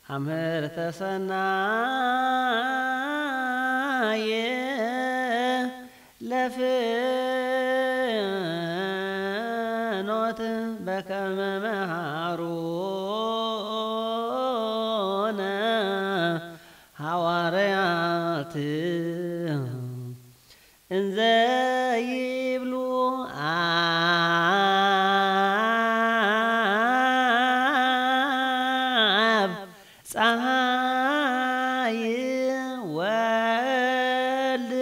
አምርተ ሰናየ ለፍኖት በከመ መሃሩነ ሐዋርያት እንዘ ይብሉ አብ ፀሐይ ወልድ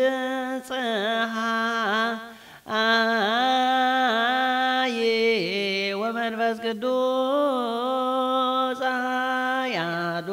ፀሐይ ወመንፈስ ቅዱስ አሐዱ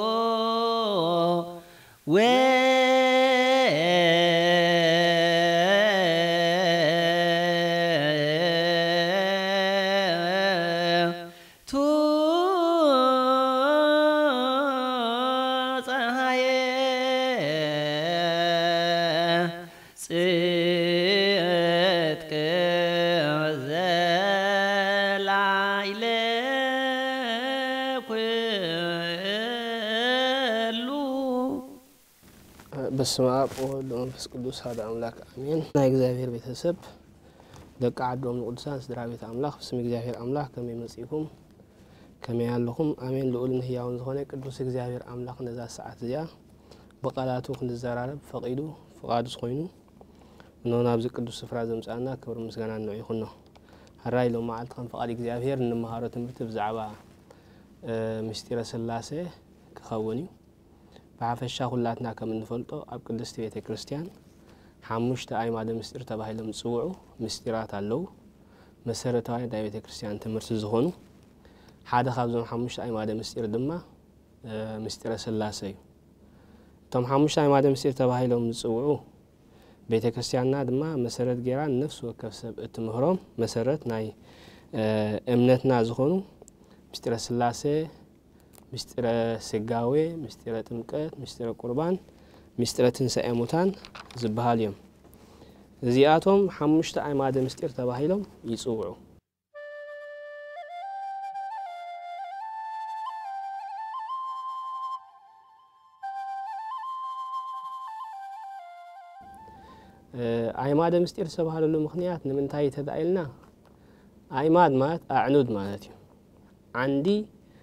በስመ አብ ወወልድ ወመንፈስ ቅዱስ አሐዱ አምላክ አሜን። ናይ እግዚአብሔር ቤተሰብ ደቂ ዓዶም ቅዱሳን ስድራ ቤት አምላክ በስመ እግዚአብሔር አምላክ ከመይ መጽኢኩም ከመይ ያለኩም አሜን። ልዑልን ህያውን ዝኾነ ቅዱስ እግዚአብሔር አምላክ ነዛ ሰዓት እዚኣ በቃላቱ ክንዘራረብ ፈቂዱ ፍቃዱስ ኮይኑ ነውና ኣብዚ ቅዱስ ስፍራ ዘምጻና ክብር ምስጋና ነው ይኹን ነው ሃራይ ሎ መዓልት ከም ፈቃድ እግዚአብሔር እንመሃሮ ትምህርት ብዛዕባ ምስጢረ ስላሴ ክኸውን እዩ። بعفشة خلاتنا كمن نفلتو أب قدست بيت كريستيان حمشت أيماد مستير تباهيلهم تسوعو مستيرات اللو مسيرتاي دا بيت كريستيان تمرت زخونو حدا خابزون حمشت أيماد مستير دما مستير سلاسي تم حمشت أيماد مستير تباهيلهم تسوعو بيت كريستياننا دما مسيرت جيران نفس وكسب التمهرهم مسيرت ناي امنتنا زخونو مستير سلاسي مستر سجاوي مستر تمكت مستر قربان مستر تنسى موتان زبهاليوم زياتهم حمشت عماد مستر تباهيلهم يصوعوا عماد مستر سبهالو المخنيات نمنتاي تدايلنا عماد مات اعنود مالتي عندي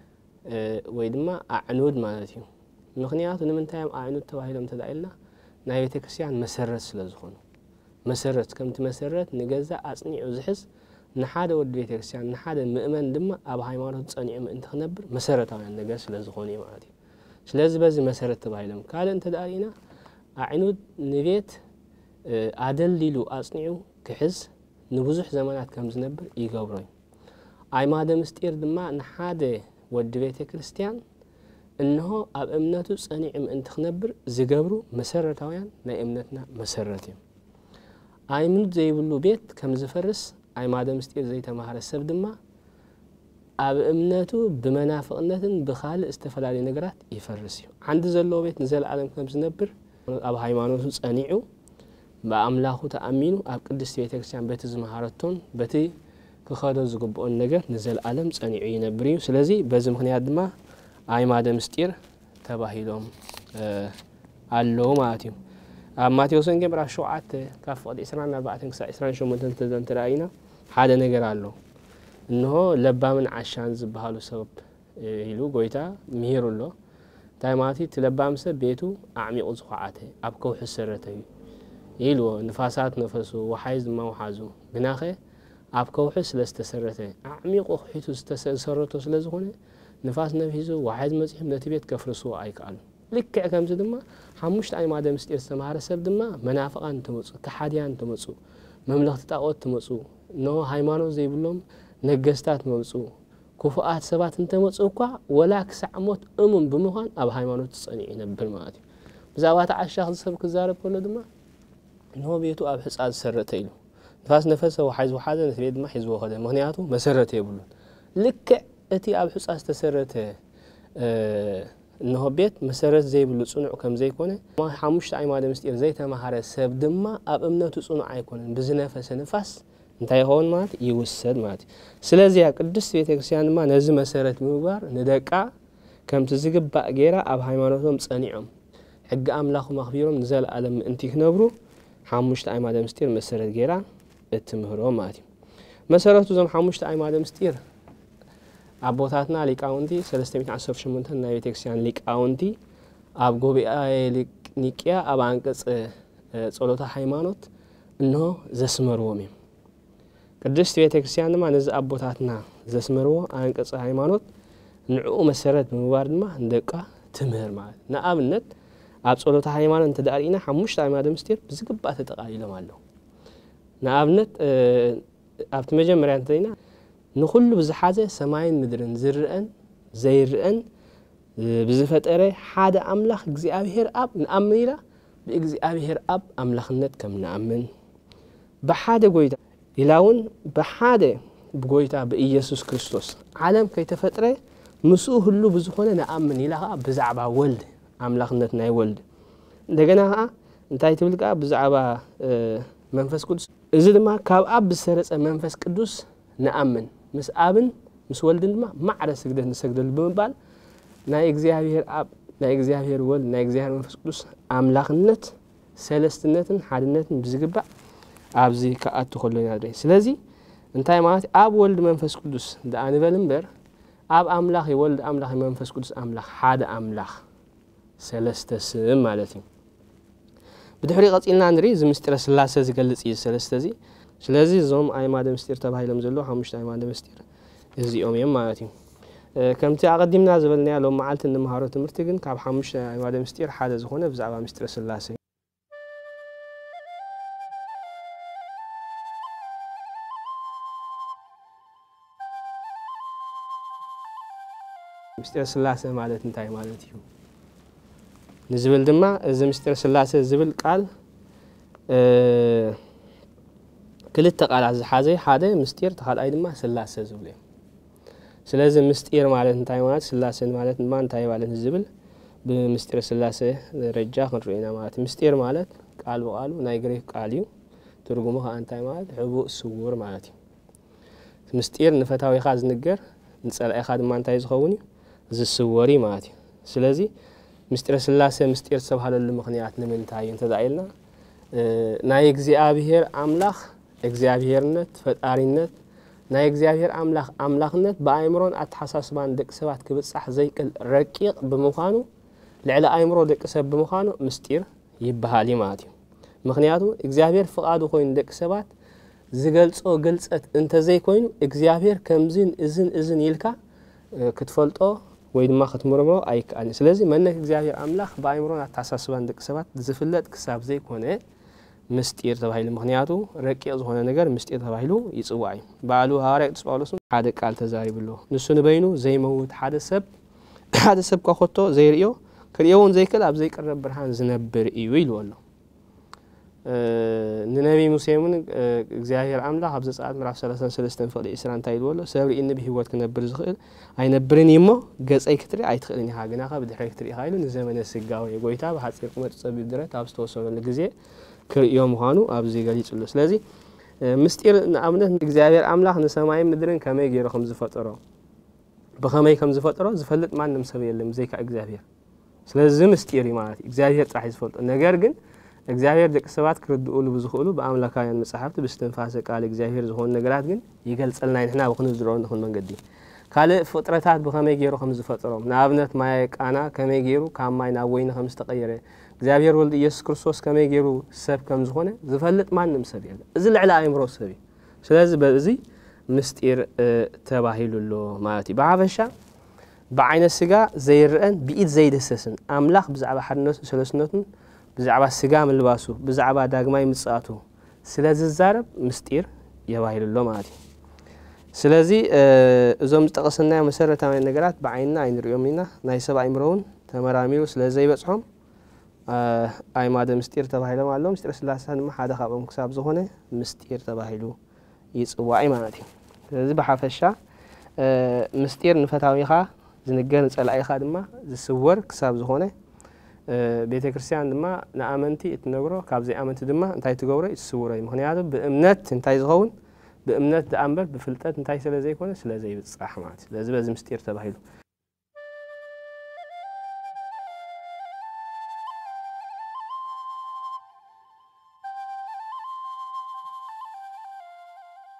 ويدما أعنود مالتيو مخنيات نمنتايم أعنود تواهيلهم تدعيلنا ناي بيت كريستيان مسرت سلازخونو مسرت كم تمسرت نجزا أصنيع وزحس نحاده ود بيت كريستيان نحاده مؤمن دما أب هايمانوت تصنيع من أنت خنبر مسرت يعني نجز سلازخوني مالتي سلاز بزي مسرت تواهيلهم قال أنت دارينا أعنود نبيت عدل ليلو أصنيعو كحز نبوزح زمانات كم زنبر يقابرين أي ما دام استير دما نحاده ود بيت كريستيان انه اب امنته صنيع انت خنبر زغبرو مسرتاويان لا امنتنا مسرتي اي من زي بلو بيت كم زفرس اي مادام مستير زي تمهار السب دما اب امنته بمنافقنتن بخال استفلالي نغرات يفرسيو عند زلو بيت نزل عالم كم زنبر اب هايمانوت صنيعو باملاحو تامينو اب قدس بيت كريستيان بيت زمهارتون بتي كخادو زغبون ነገር نزل عالم صنيعو ينبريو ስለዚህ በዚህ ምክንያት ድማ አይማደ ምስጢር ተባሂሎም አለው ማለት ነው። ማቴዎስ ወንጌል ምዕራፍ 7 ከፍቅድ 24 እስከ 28 ተዘንተራይና ሓደ ነገር አለው እንሆ ለባምን አሻን ዝባሃሉ ሰብ ይሉ ጎይታ ምሄሩሎ ታይማቲ ተለባም ሰብ ቤቱ አዕሚቁ ዝኳዓተ ኣብ ከውሕ ሰረተዩ ይሉ ንፋሳት ነፈሱ ወሓይዝ ማውሓዙ ግናኸ ኣብ ከውሕ ስለስተሰረተ አዕሚቁ ሒቱ ዝተሰረተ ስለዝኾነ نفاس نفيزو واحد مزيح من تبيت كفرسو أيكال لك كم زدما حمشت أي مادة مستير سمعر سب دما منافقان تمسو كحاديان تمسو مملكة تقوت تمسو نو هايمانو زي بلوم نجستات تمسو كفؤات سبات تمسو كوا ولا كسعموت بمخان أب هايمانو تصنيعين بالماتي بزاوات عشاق سب كزارب كله دما نو بيتو أب حساد سرتيلو نفاس نفسه وحيز وحاجة نتبيد ما حيز وخده مهنياته مسرته يبلون لك أتي أب حساس تسرته إنه بيت مسرت زي بلصنع كم زي كونه ما حمشت أي مادة مستير زي تمهار السب دما أب أمنته صنع يكون بزنفس نفس أنت يهون مات يوسد مات سلازي قدس بيت كريستيان ما نزم مسرت مبار ندقع كم تزجب جيرا أب هيمانتهم صنيعهم حق أملاخ مخبيرهم نزل ألم أنتي نبرو حمشت أيماد مستير مسرت جيرا التمهرو ماتي مسرته زم حمشت أيماد مستير عبوتاتنا ليك أونتي 318 نايت إكسيان ليك أونتي أب جوبي ليك نيكيا أب عنكس صلوتا هيمانوت إنه زسمرومي قدست بيت إكسيان ما نز أبوتاتنا زسمرو عنكس هيمانوت نعو مسرت بمبارد ما ندقة تمهر معه نأمنت أب صلوتا هيمان أنت دارينا حمشت أيماد مستير بزقبات تقاليله ماله نأمنت أب تمجمع أنتينا نخلو بزحازة سماين مدرن زرقن زيرقن بزفترة حدا أملاخ إجزاء أب نأمن له بإجزاء أب أملاخنت كم نأمن بحدا قويتا يلاون بحدا بقويتا بإيسوس كريستوس عالم كي تفترة مسوه اللو بزخونة نأمن لها بزعبا ولد أملاخنت ناي ولد دقناها انتاي تبلقا بزعبا منفس قدس إذا ما كاب أب بسرس منفس قدس نأمن مس أبن مس ولدن ما معرس سجده نسجد بالبال نا إجزاهير أب نا إجزاهير ولد نا إجزاهير منفس قدس أملاخنت سلستنتن حدنتن بزقبا أبزي كأتو خلونا دري سلازي انتاي مالتي أب ولد منفس قدس دا أنا بلنبر أب أملاخي ولد أملاخي منفس قدس أملاخ حدا أملاخ سلستسم مالتي بدحري قصيلنا نري زمستر سلاسة زقلص سلستزي سلازي زوم أيماد مستير تبعيلهم زلوا حمشت أيماد مستير زيهم يوم مالتي كم تعقدمنا زبلنا لو معلت إن مهارة مرتجن كاب حمشت أيماد مستير حدا زخونة بزعبا مستر سلاسة مستر سلاسة مالت انتاي مالتيو نزبل دما إذا مستر سلاسة زبل قال كلتا قال عز حازي حدا مستير تخال أي دما سلاسة زبلي سلازم مستير مالت انتاي مالت سلاسة مالت ما انتاي مالت زبل بمستير سلاسة رجع خنرينا مالت مستير مالت قال وقالو نايجري قاليو ترجموها انتاي مالت حبو السور مالتي مستير نفتاوي خاز نجر نسأل أي خادم ما انتاي زخوني زي السوري مالتي سلازي مستير سلاسة مستير سبحان الله مخنيات نمن تاي انت دايلنا ناي إجزاء أملاخ إجزاء نت فتارينت ناي إجزاء أملاخ نت بأيمرون أتحسس بان دك سبات كبتصح زي الرقيق بمخانو لعلى أيمرو دك سب بمخانو مستير يبهالي ماتي مخنياتو إجزاء فقادو خوين دك سبات زقلص أو قلصت انت زي كوين إجزاء كمزين إذن يلكا كتفلطو ويد ما ختمرمو أيك أني سلازي منك إجزاء أملاخ بأيمرون أتحسس بان دك سبات زفلت كساب زي كونه مستير تبعيل مخنياتو رقيق زخونه نجر مستير تبعيلو يصواعي بعلو هارق تصبالوس حدا قال تزاري بلو نسو نبينو زي موت حدا سب كخوتو زي ريو كريون زي كلاب زي قرب برهان زنبر ايو يلولو ننبي موسيمون እግዚአብሔር አምላክ አብዘ ሰዓት ምዕራፍ 33 ፈቅደ እስራን ታይልወሎ ሰብሪ እንብ ህይወት ከነብር ዝኽእል አይነብርን ይሞ ገጸይ ክትሪ አይትኽልኒ ሃግናኻ ብድሕሪ ክትሪ ሃይሉ ንዘመነ ስጋው የጎይታ በሐጽር ቁመት ጸቢብ ድረት አብስተወሰነ ጊዜ كريوم هانو أبزي قليل الله سلازي مستير نأمنه إجزاء أملاخ نسماعين مدرن كم يجي رقم زفترة بخماي كم زفترة زفلت ما نمسوي اللي مزيك إجزاء سلازي مستيري مالتي إجزاء راح يزفلت نجارجن إجزاء دك سبات كرد قولوا بزخولوا بأملاك يعني مسحبت باستنفاسك على إجزاء زخون نجارجن يقل سألنا إحنا بخون زرون نخون من قدي قال فترات بخماي يجي رقم زفترة نأمنت معك أنا كم يجيرو كم ما ينوين خمس تغيره እግዚአብሔር ወልድ ኢየሱስ ክርስቶስ ከመይገሩ ሰብ ከም ዝሆነ ዝፈልጥ ማንንም ሰብ የለ እዚ ልዕላ አይምሮ ሰብ ስለዚህ በዚህ ምስጢር ተባሂሉሎ ማለት ይባበሻ በአይነ ስጋ ዘይርአን ቢኢት ዘይደሰስን አምላክ ብዛዕባ ሓድነቱ ሰለስነቱን ብዛዕባ ስጋ መልባሱ ብዛዕባ ዳግማይ ምጽአቱ ስለዚህ ዛረብ ምስጢር የባሂሉሎ ማለት ስለዚህ እዞም ተጠቀሰና መሰረታዊ ነገራት በአይንና አይንሪዮምና ናይ ሰብ አይምሮውን ተመራሚሩ ስለዚህ ይበጽሖም أيماد مستير تباهيله معلوم مستير سلاسة ما حدا خابم كساب زخونه مستير تباهيله يصواعي مالتي لذي بحافشة مستير نفتاويها زنجان سألعي خادمة زسور كساب زخونه بيت كريستيان دما نأمنتي اتنقره كابزي أمنتي دما انتاي تقوره يتصوره مخنياته بأمنات انتاي زخون بأمنات دأمبر بفلتات انتاي سلازي كونه سلازي بتصراحة مالتي لذي بزي مستير تباهيله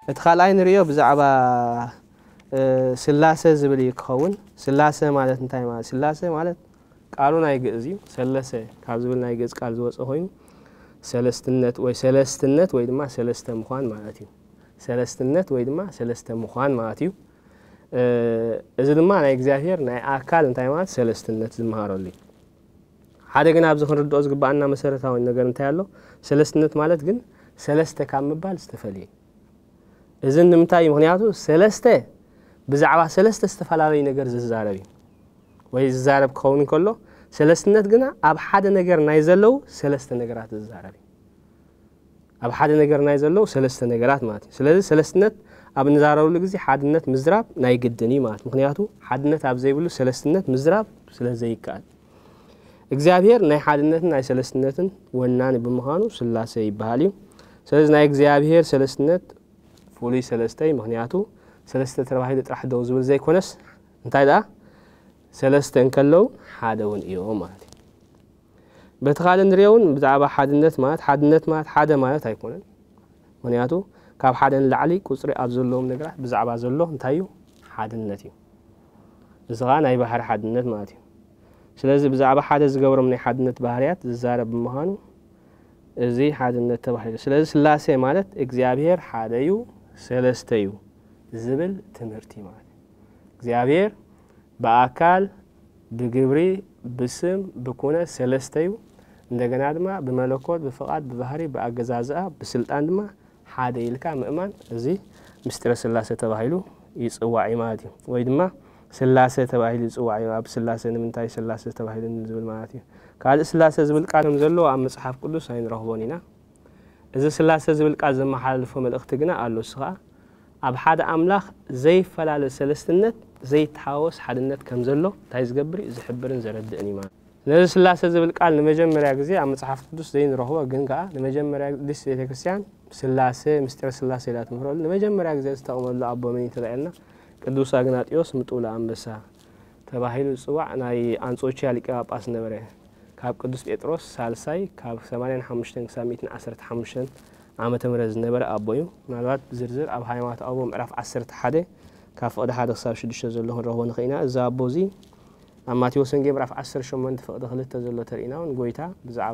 اتخالعين ريو بزعبا سلاسة زبلي يكون سلاسة مالت انتاي مالت سلاسة مالت قالون ايجزيو سلاسة كابزبلنا ايجز قال زوص اخوين سلستنت ويدما سلسته مخان مالتيو سلستنت ويدما سلسته مخان مالتيو اذا دما انا اغزافير ناي اكال انتاي مالت سلستنت زمهارولي حدا ግን ኣብዚ ክንርድኦ ዝግባአና መሰረታዊ ነገር እንታይ ኣሎ ሰለስትነት ማለት ግን ሰለስተ ካብ ምባል ዝተፈልየ እዝን ንምታይ ምክንያቱ ሰለስተ ብዛዕባ ሰለስተ ዝተፈላልይ ነገር ዝዛረብ ወይ ዝዛረብ ከውን ከሎ ሰለስትነት ግና ኣብ ሓደ ነገር ናይ ዘለው ሰለስተ ነገራት ዝዛረብ ኣብ ሓደ ነገር ናይ ዘለው ሰለስተ ነገራት ማለት ስለዚ ሰለስትነት ኣብ ንዛረብሉ ግዜ ሓድነት ምዝራብ ናይ ግድኒ ማለት ምክንያቱ ሓድነት ኣብ ዘይብሉ ሰለስትነት ምዝራብ ስለዘይካል እግዚአብሔር ናይ ሓድነትን ናይ ሰለስትነትን ወናን ብምዃኑ ስላሴ ይባሃል እዩ ስለዚ ናይ እግዚአብሔር ሰለስትነት ፉሉይ ሰለስተይ ምክንያቱ ሰለስተ ተባሂሉ ጥራሕ ደው ዝብል ዘይኮነስ እንታይ ዳ ሰለስተ እንከለው ሓደውን እዩ ማለት በተኻለ ንሪውን ብዛዕባ ሓድነት ማለት ሓደ ማለት ኣይኮነን ምክንያቱ ካብ ሓደን ላዕሊ ቁፅሪ ኣብ ዘለዎም ነገራት ብዛዕባ ዘሎ እንታይ እዩ ሓድነት እዩ እዝኻ ናይ ባህሪ ሓድነት ማለት እዩ ስለዚ ብዛዕባ ሓደ ዝገብሮም ናይ ሓድነት ባህርያት ዝዛረብ ብምዃኑ እዚ ሓድነት ተባሂሉ ስለዚ ስላሴ ማለት እግዚአብሔር ሓደ እዩ ሰለስተ እዩ ዝብል ትምህርቲ ማለት እግዚአብሔር በአካል በግብሪ በስም በኩነ ሰለስተ እዩ እንደገና ድማ በመለኮት በፍቃድ በባህሪ በአገዛዝአ በስልጣን ድማ ሓደ ይልካ ምእማን እዚ ምስጢረ ስላሴ ተባሂሉ ይጽዋዕ ማለት እዩ ወይ ድማ ስላሴ ተባሂሉ ይጽዋዕ ኣብ ስላሴ ንምንታይ ስላሴ ተባሂሉ ዝብል ማለት እዩ ካልእ ስላሴ ዝብል ቃልም ዘሎ ኣብ መጽሐፍ ቅዱስ ኣይንረኽቦን ኢና እዚ ስላሴ ዝብል ቃል ዘመሓላልፎ መልእኽቲ ግና ኣሎ ስኻ ኣብ ሓደ ኣምላኽ ዘይፈላለ ሰለስትነት ዘይተሓወስ ሓድነት ከም ዘሎ እንታይ ዝገብር ዝሕብርን ዘረድእን እዩ ማለት ነዚ ስላሴ ዝብል ቃል ንመጀመርያ ግዜ ኣብ መጽሐፍ ቅዱስ ዘይንረኽቦ ግን ከዓ ንመጀመርያ ግዜ ቤተክርስትያን ስላሴ ምስጢረ ስላሴ ኢላ ትምህረሉ ንመጀመርያ ግዜ ዝተቐመሉ ኣቦ መን ተባሂልና ቅዱስ አግናጢዮስ ምጡላ አንበሳ ተባሂሉ ጽዋዕ ናይ አንጾኪያ ሊቀ ጳጳስ ነበረ ካብ ቅዱስ ጴጥሮስ ሳልሳይ ካብ 85 ክሳብ 115 ዓመተ ምህረት ዝነበረ ኣቦዩ ምናልባት ዝርዝር ኣብ ሃይማኖት ኣቦ ምዕራፍ 11 ካብ ፍቅዲ 1 ክሳብ 6 ዘሎ ክንረኽቦ ንኽእልና እዚ ኣቦዚ ኣብ ማቴዎስ ወንጌል ምዕራፍ 18 ፍቅዲ 2 ዘሎ ተርእናውን ጎይታ ብዛዕባ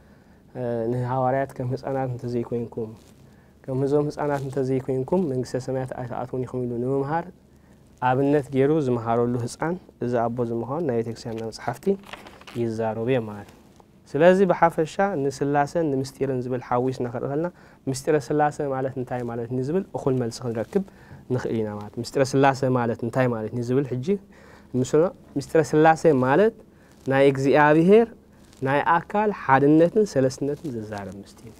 ንሐዋርያት ከም ህፃናት እንተዘይኮንኩም ከም ህዞም ህፃናት እንተዘይኮንኩም መንግስተ ሰማያት ኣይተኣትውን ኢኹም ኢሉ ንምምሃር ኣብነት ገይሩ ዝመሃረሉ ህፃን እዚ ኣቦ ዝምዃን ናይ ቤተክርስትያን መጽሓፍቲ ይዛረቡ ማለት ስለዚ በሓፈሻ ንስላሴን ንምስጢርን ዝብል ሓዊስና ከርኸልና ምስጢረ ስላሴ ማለት እንታይ ማለት ንዝብል እኹል መልስ ክንረክብ ንኽእል ኢና ማለት ምስጢረ ስላሴ ማለት እንታይ ማለት ንዝብል ሕጂ ምስጢረ ስላሴ ማለት ናይ እግዚአብሔር ናይ አካል ሓድነትን ሰለስትነትን ዝዛረብ ምስጢር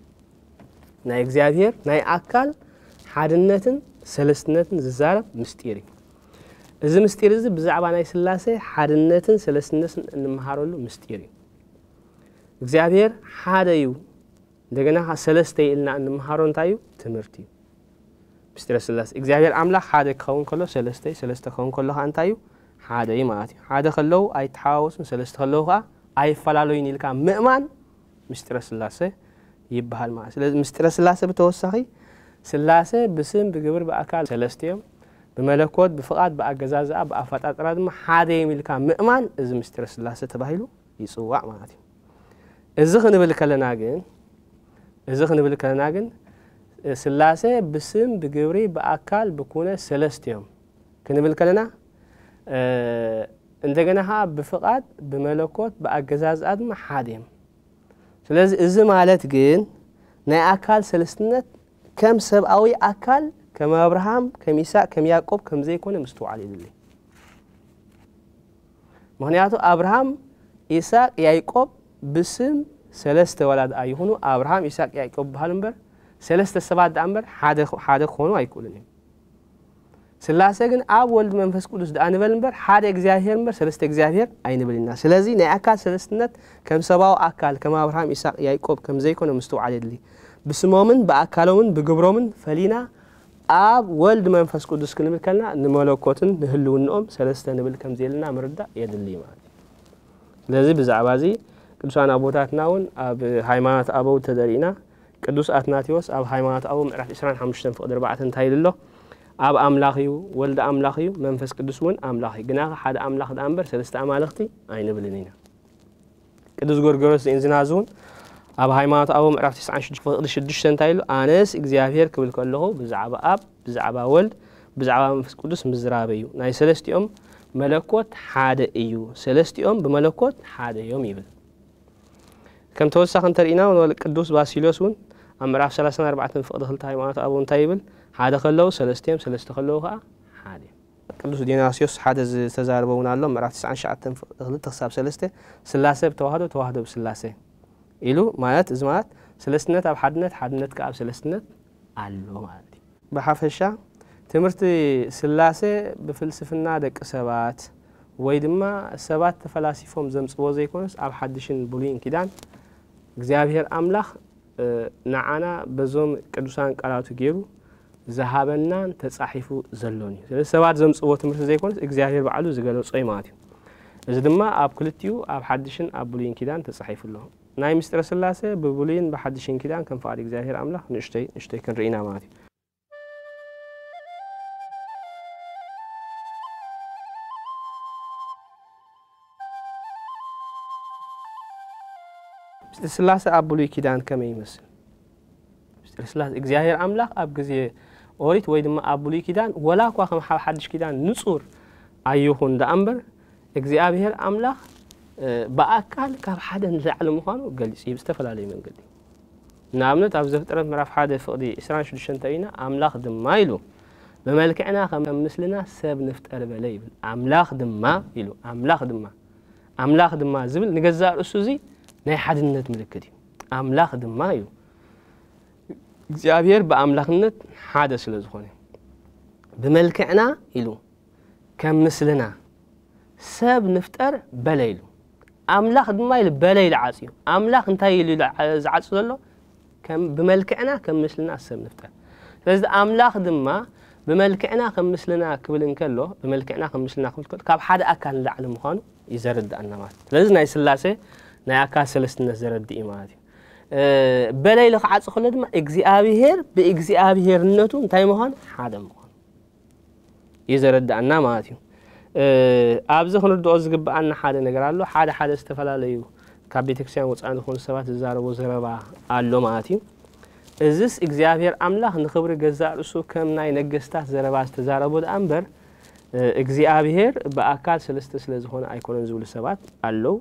ናይ እግዚአብሔር ናይ አካል ሓድነትን ሰለስትነትን ዝዛረብ ምስጢር እዚ ምስጢር እዚ ብዛዕባ ናይ ስላሴ ሓድነትን ሰለስትነትን እንመሃረሉ ምስጢር እዩ እግዚአብሔር ሓደ እዩ እንደገና ሰለስተ ኢልና እንመሃሮ እንታይ እዩ ትምህርቲ እዩ ምስጢረ ስላሴ እግዚአብሔር አምላክ ሓደ ክኸውን ከሎ ሰለስተ ክኸውን ከሎ እንታይ እዩ ሓደ እዩ ማለት እዩ ሓደ ከለው ኣይተሓዋወሱን ሰለስተ ከለው ከዓ ኣይፈላለዩን ኢልካ ምእማን ምስጢረ ስላሴ ይባሃል ማለት ስለዚ ምስጢረ ስላሴ በተወሳኺ ስላሴ በስም በግብር በአካል ሰለስቲዮም በመለኮት በፍቃድ በአገዛዝአ በአፈጣጠራ ድማ ሓደ የሚልካ ምእማን እዚ ምስጢረ ስላሴ ተባሂሉ ይጽዋዕ ማለት እዩ እዚ ክንብል ከለና ግን ስላሴ በስም በግብሪ በአካል በኩነ ሰለስቲዮም ክንብል ከለና እንደገና በፍቃድ በመለኮት በአገዛዝአ ድማ ሓደ እዮም ስለዚ እዚ ማለት ግን ናይ አካል ሰለስትነት ከም ሰብአዊ አካል ከም አብርሃም ከም ይስሐቅ ከም ያዕቆብ ከም ዘይኮነ ምስተዋዕል ይልይ ምክንያቱ አብርሃም ይስሐቅ ያዕቆብ በስም ሰለስተ ወላድ አይሆኑ አብርሃም ይስሐቅ ያዕቆብ ባህልምበር ሰለስተ ሰባት ዳምበር ሓደ ኾኑ አይቆልን ስላሴ ግን አብ ወልድ መንፈስ ቅዱስ ዳንበልምበር ሓደ እግዚአብሔር ምበር ሰለስተ እግዚአብሔር አይንበልና ስለዚህ ናይ አካል ሰለስትነት ከም ሰብአዊ አካል ከም አብርሃም ይስሐቅ ያዕቆብ ከም ዘይኮነ ምስተዋዕል ይልይ بسمومن بأكلومن بجبرومن فلينا آب ولد منفس قدس كنبل كلنا نملكوتن نهلون نقوم سلسلة نبل كم زيلنا مردا يدلي معي لذي بزعبازي كدوسان أبوتات ناون أب هايمانات أبو تدرينا ቅዱስ አትናቴዎስ ኣብ ሃይማኖት አቡ ምዕራፍ 25 ፍቅድ 4 እንታይ ኢሉ ኣብ ኣምላኽዩ ወልደ ኣምላኽዩ መንፈስ ቅዱስ ውን ኣምላኽ ግና ሓደ ኣምላኽ ዳንበር ሰለስተ ኣማልኽቲ ኣይንብልን ኢና ቅዱስ ጎርጎርዮስ ዘእንዝናዙን ኣብ ሃይማኖት አቡ ምዕራፍ 96 ፍቅድ 6 እንታይ ኢሉ ኣነስ እግዚአብሔር ክብል ከለኹ ብዛዕባ ኣብ ብዛዕባ ወልድ ብዛዕባ መንፈስ ቅዱስ ምዝራበዩ ናይ ሰለስቲኦም መለኮት ሓደ እዩ ሰለስቲኦም በመለኮት ሓደ እዮም ይብል ከም ተወሳኺ እንተሪኢና ቅዱስ ባሲሎስ ውን ኣብ ምዕራፍ 34 ፍቅድ 2 ሃይማኖት አቡ እንታይ ይብል ሓደ ከለው ሰለስቲኦም ሰለስተ ከለው ከዓ ሓደ ቅዱስ ዲዮናስዮስ ሓደ ዝተዛረበውን ኣሎ ምዕራፍ 99 ፍቅድ 2 ክሳብ 3 ስላሴ ተዋህዶ ተዋህዶ ብስላሴ ኢሉ ማለት እዚ ማለት ሰለስትነት ኣብ ሓድነት ሓድነት ከዓ ኣብ ሰለስትነት ኣሎ ማለት እዩ በሓፈሻ ትምህርቲ ስላሴ በፍልስፍና ደቂ ሰባት ወይ ድማ ሰባት ተፈላሲፎም ዘምጽዎ ዘይኮነስ ኣብ ሓድሽን ብሉይን ኪዳን እግዚአብሔር አምላኽ ንዓና በዞም ቅዱሳን ቃላቱ ገይሩ ዘሃበናን ተጻሒፉ ዘሎኒ ስለዚህ ሰባት ዘምጽዎ ትምህርቲ ዘይኮነስ እግዚአብሔር በዓሉ ዝገለጾ ማለት እዩ እዚ ድማ ኣብ ክልቲኡ ኣብ ሓድሽን ኣብ ብሉይን ኪዳን ተጻሒፉሎ ናይ ምስጢረ ስላሴ በብሉይን በሓድሽን ኪዳን ከም ፈቃድ እግዚአብሔር አምላኽ ንሽተይ ክንርኢና ማለት እዩ ስላሴ ኣብ ብሉይ ኪዳን ከመይ ይመስል ስላሴ እግዚአብሔር አምላኽ ኣብ ግዜ ኦሪት ወይ ድማ ኣብ ብሉይ ኪዳን ወላ እኳ ከም ሓድሽ ኪዳን ንጹር ኣይኹን ዳእምበር እግዚአብሔር አምላኽ በአካል ካብ ሓደ ንላዕሊ ምዃኑ ገልጽ ብዝተፈላለየ መንገዲ ንኣብነት ኣብ ዘፍጥረት ምዕራፍ 1 ፍቅዲ 26 ተሪና አምላኽ ድማ ኢሉ በመልክዕና ከም ምስልና ሰብ ንፍጠር በለ ይብል አምላኽ ድማ ዝብል ንገዛእ ርእሱ እዚ ናይ ሓድነት ምልክት እዩ አምላኽ ድማ እዩ እግዚአብሔር በአምላኽነት ሓደ ስለ ዝኾነ በመልክዕና ኢሉ ከም ምስልና ሰብ ንፍጠር በለ ኢሉ አምላኽ ድማ ኢሉ በለ ኢሉ ዓጽዩ አምላኽ እንታይ ኢሉ ዝዓጽ ዘሎ ከም በመልክዕና ከም ምስልና ሰብ ንፍጠር ስለዚህ አምላኽ ድማ በመልክዕና ከም ምስልና ክብል እንከሎ በመልክዕና ከም ምስልና ክብል ከሎ ካብ ሓደ አካል ንላዕሊ ምዃኑ ይዘርድአና ማለት ስለዚህ ናይ ስላሴ ናይ አካል ሰለስትነት ዘረድኢ ማለት እዩ በለይ ለዓጽ ከሎ ድማ እግዚአብሔር በእግዚአብሔርነቱ እንታይ ምዃኑ ሓደ ምዃኑ ይዘረድአና ማለት እዩ ኣብዚ ክንርድኦ ዝግባአና ሓደ ነገር ኣሎ ሓደ ዝተፈላለዩ ካብ ቤተክርስቲያን ወፃኢ ዝኾኑ ሰባት ዝዛረቡ ዘረባ ኣሎ ማለት እዩ እዚስ እግዚአብሔር አምላኽ ንኽብሪ ገዛእ ርእሱ ከም ናይ ነገስታት ዘረባ ዝተዛረቡ ዳእምበር እግዚአብሔር በአካል ሰለስተ ስለ ዝኾነ ኣይኮነን ዝብሉ ሰባት ኣለው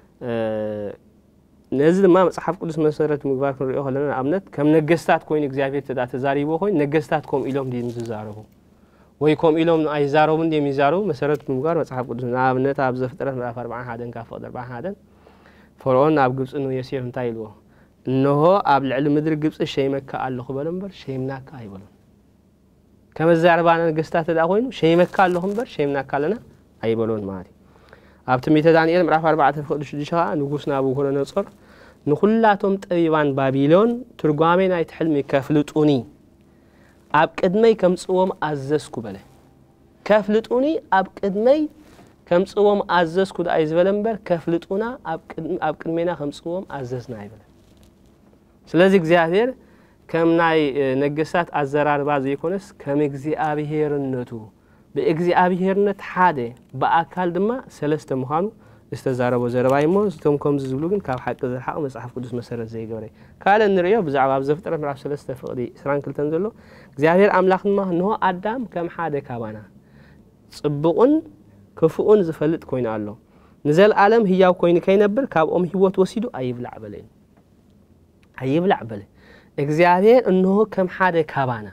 ነዚ ድማ መጽሓፍ ቅዱስ መሰረት ምግባር ክንሪኦ ከለና ኣብነት ከም ነገስታት ኮይኑ እግዚአብሔር ተዛሪቦ ኮይኑ ነገስታት ከም ኢሎም ዲም ዝዛረቡ ወይ ከም ኢሎም ኣይዛረቡን ዲም ይዛረቡ መሰረት ምግባር መጽሓፍ ቅዱስ ኣብነት ኣብ ዘፍጥረት ምዕራፍ 41 ካብ ፍቅዲ 41 ፈርዖን ኣብ ግብጽ ነው የሴፍ እንታይ ኢልዎ እነሆ ኣብ ልዕሊ ምድሪ ግብጽ ሸይመካ ኣለኹ በለ እምበር ሸይምናካ ኣይበሉን ከመዛረባና ነገስታት ተዳ ኮይኑ ሸይመካ ኣለኹ እምበር ሸይምናካ ኣለና ኣይበሉን ማለት ኣብ ትንቢተ ዳንኤል ምዕራፍ 4 ፍቅዲ 6 ንጉስ ናቡከደነጾር ንኹላቶም ጠቢባን ባቢሎን ትርጓሜ ናይ ትሕልሚ ከፍልጡኒ ኣብ ቅድመይ ከምጽዎም ኣዘዝኩ በለ ከፍልጡኒ ኣብ ቅድመይ ከምጽዎም ኣዘዝኩ ዳይ ዝበለ እምበር ከፍልጡና ኣብ ቅድሜና ከምጽዎም ኣዘዝና ይበለ ስለዚህ እግዚአብሔር ከም ናይ ነገስታት ኣዘራርባ ዘይኮነስ ከም እግዚአብሔርነቱ በእግዚአብሔርነት ሓደ በአካል ድማ ሰለስተ ምዃኑ ዝተዛረበ ዘረባ ይሞ እቶም ከምዚ ዝብሉ ግን ካብ ሓቂ ዝርሓቑ መጽሓፍ ቅዱስ መሰረት ዘይገበረ ካለ ንሪኦ ብዛዕባ ኣብ ዘፍጥረት ምዕራፍ 3 ፍቅዲ 22 ዘሎ እግዚአብሔር አምላኽ ድማ ንሆ ኣዳም ከም ሓደ ካባና ጽቡቕን ክፉኡን ዝፈልጥ ኮይኑ ኣሎ ንዘለዓለም ህያው ኮይኑ ከይነብር ካብኦም ህይወት ወሲዱ ኣይብላዕ በለ እግዚአብሔር እንሆ ከም ሓደ ካባና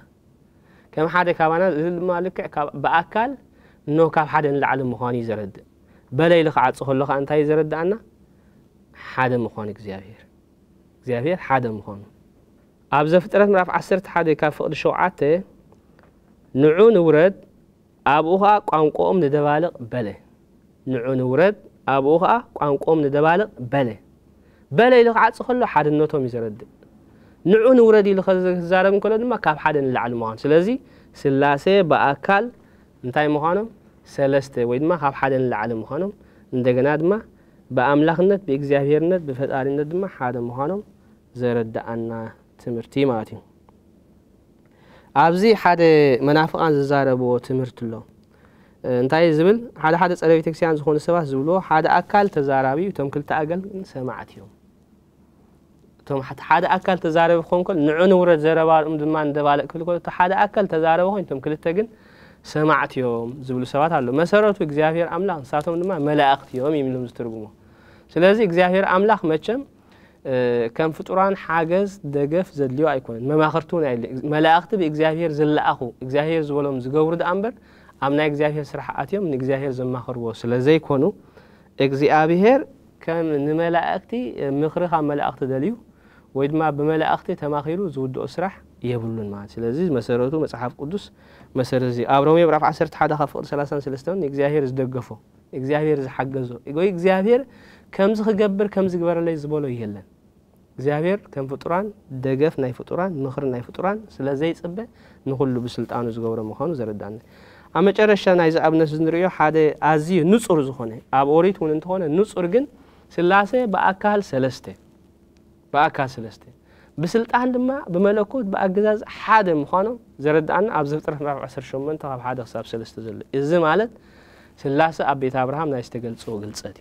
ድማ ልክዕ በአካል እንሆ ካብ ሓደ ንላዕሊ ምዃኑ ይዘረድእ በለይ ለዓጽ ከሎ ከዓ እንታይ ይዘረድአና ሓደ ምዃኑ እግዚአብሔር ሓደ ምዃኑ ኣብ ዘፍጥረት ምዕራፍ 11 ካብ ፍቅዲ 7 ንዑ ንውረድ ኣብኡ ከዓ ቋንቋኦም ንደባልቕ በለ ንዑ ንውረድ ኣብኡ ከዓ ቋንቋኦም ንደባልቕ በለይ ለዓጽ ከሎ ሓድነቶም ይዘረድእ ንዑ ንውረድ ኢሉ ክዛረብ እንከሎ ድማ ካብ ሓደ ንላዕሊ ምዃኑ ስለዚ ስላሴ በአካል እንታይ ምዃኖም ሰለስተ ወይ ድማ ካብ ሓደ ንላዕሊ ምዃኖም እንደገና ድማ በአምላኽነት በእግዚአብሔርነት በፈጣሪነት ድማ ሓደ ምዃኖም ዘረድአና ትምህርቲ ማለት እዩ ኣብዚ ሓደ መናፍቃን ዝዛረብዎ ትምህርቲ ኣሎ እንታይ ዝብል ሓደ ፀረ ቤተክርስቲያን ዝኾኑ ሰባት ዝብልዎ ሓደ ኣካል ተዛራቢ እቶም ክልተ ኣገልግል ሰማዕት እዮም እቶም ሓደ ኣካል ተዛረቢ ክኾን ከሎ ንዑ ንውረት ዘረባኦም ድማ እንደባለቅ ክብል ከሎ ሓደ ኣካል ተዛረቢ ኮይኑ እቶም ክልተ ግን ሰማዕት እዮም ዝብሉ ሰባት ኣሎ መሰረቱ እግዚአብሔር አምላክ ንሳቶም ድማ መላእክት እዮም የሚሉም ዝትርጉሙ ስለዚህ እግዚአብሔር አምላክ መቸም ከም ፍጡራን ሓገዝ ደገፍ ዘድልዮ ኣይኮነን መማኽርቱን ኣይለ መላእክት በእግዚአብሔር ዝለኣኹ እግዚአብሔር ዝበሎም ዝገብሩ ደኣምበር ኣብ ናይ እግዚአብሔር ስራሕኣትዮም ንእግዚአብሔር ዘማኽርዎ ስለዘይኮኑ እግዚአብሔር ከም ንመላእክቲ ምኽሪ ካብ መላእክቲ ደልዩ ወይ ድማ ብመላእክቲ ተማኺሩ ዝውድኦ ስራሕ የብሉን ማለት ስለዚህ መሰረቱ መጽሐፍ ቅዱስ መሰረዚ ኣብ ሮሜ ምዕራፍ 11 ካብ ፍቅዲ 33 እግዚአብሔር ዝደገፎ እግዚአብሔር ዝሓገዞ ወይ እግዚአብሔር ከምዝ ክገብር ከምዝ ግበረለይ ዝበሎ ይሄለን እግዚአብሔር ከም ፍጡራን ደገፍ ናይ ፍጡራን ምኽሪ ናይ ፍጡራን ስለዘይ ጽበ ንኹሉ ብስልጣኑ ዝገብሮ ምዃኑ ዘረዳና ኣብ መጨረሻ ናይ ዝኣብነት ዝንሪዮ ሓደ ኣዝዩ ንጹር ዝኾነ ኣብ ኦሪት እውን እንተኾነ ንጹር ግን ስላሴ በአካል ሰለስተ بسلطان دما بملكوت بأجزاز حدا مخانو زردان أبز فطرة مع 18 تغاب حدا حساب سلسلة زل إذا مالت سلاسة أبيت أبراهام نايستقل سوق الصدي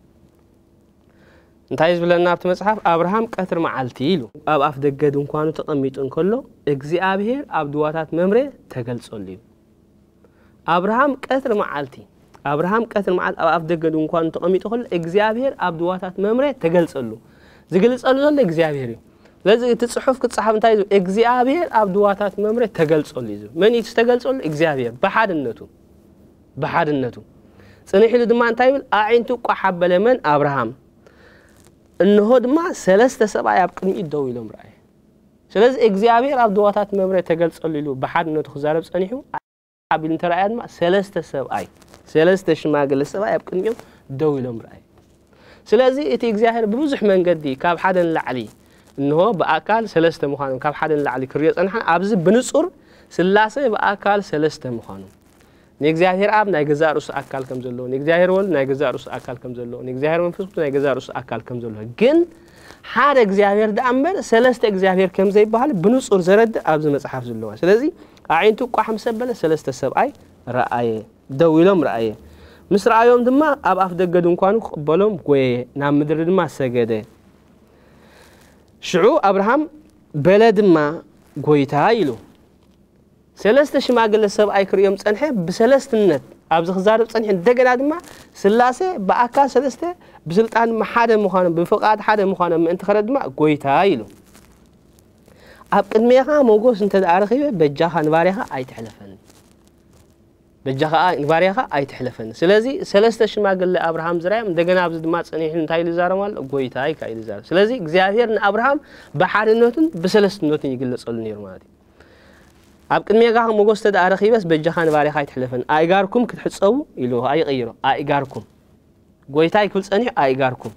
نتايز بلنا بتمسحف أبراهام كثر معلتيلو أب أفدقدون كانوا تقميتون كله إجزي أبهير أبدواتات ممرة تقل سوليو أبراهام كثر معلتي أبراهام كثر معل أب أفدقدون كانوا تقميتون كله إجزي أبهير أبدواتات ممرة تقل سولو زقل سولو زل إجزي أبهير لازم تصحف كتصحف نتايزو إجزيابير أبدواتات ممرة تقلص ليزو من يتقلص إجزيابير بحد النتو سنحي لدما نتايبل أعينتو قحب لمن أبراهام إنه دما سلسة سبعة يبقى يدوي لهم رأي سلسة إجزيابير أبدواتات ممرة تقلص ليلو بحد النتو خزارب سنحيو عبيل انترأياد ما سلسة سبعة سلسة شماغل السبعة يبقى يدوي لهم رأي سلسة إتي إجزيابير ببوزح من قدي كاب حدا لعلي إنه بأكل سلسة مخانم كاب حدا لعلي كريس أنا أبز بنصر سلاسة بأكل سلسة مخانم نيجزاهر أب نيجزاه رؤوس أكل كم زلوا نيجزاهر ول نيجزاه رؤوس أكل كم زلوا نيجزاهر من فسق نيجزاه رؤوس أكل كم زلوا جن حدا جزاهر ده أمبر سلسة جزاهر كم زي بحال بنصر زرد أبز مسحف زلوا سلازي عينتو قحم سبلة سلسة سبعي رأي دويلهم رأي مصر أيام دما أب أفدق قدوم كانوا قبلهم قوي نام مدرد ما سجده شعو أبراهام بلد ما قويتها يلو سلسة شماغل السبعي كريم صنحه بسلسة النت أبز خزارب صنحه دقنا دما سلاسة بأكا سلسة بسلطان ما حدا مخانم بفقاد حدا مخانم انت خرد ما قويتها يلو أب قدميها موقوس انت دارخيبه بجاها نباريها أي تحلفن بجاها نباريها أي تحلفن سلازي سلسة شماغل لأبراهام زرايم دقنا أبز دما صنحه انتاي لزارمال قويتها أي كاي لزار سلازي እግዚአብሔር أبراهام بحال النوتن بسلسة النوتن يقلص النير مالتي أب قدميها موقوس تدارخي بس بجاها نباريها أي تحلفن أيقاركم كتحصوا يلو أي غيرو أيقاركم قويتها يكل صنح أيقاركم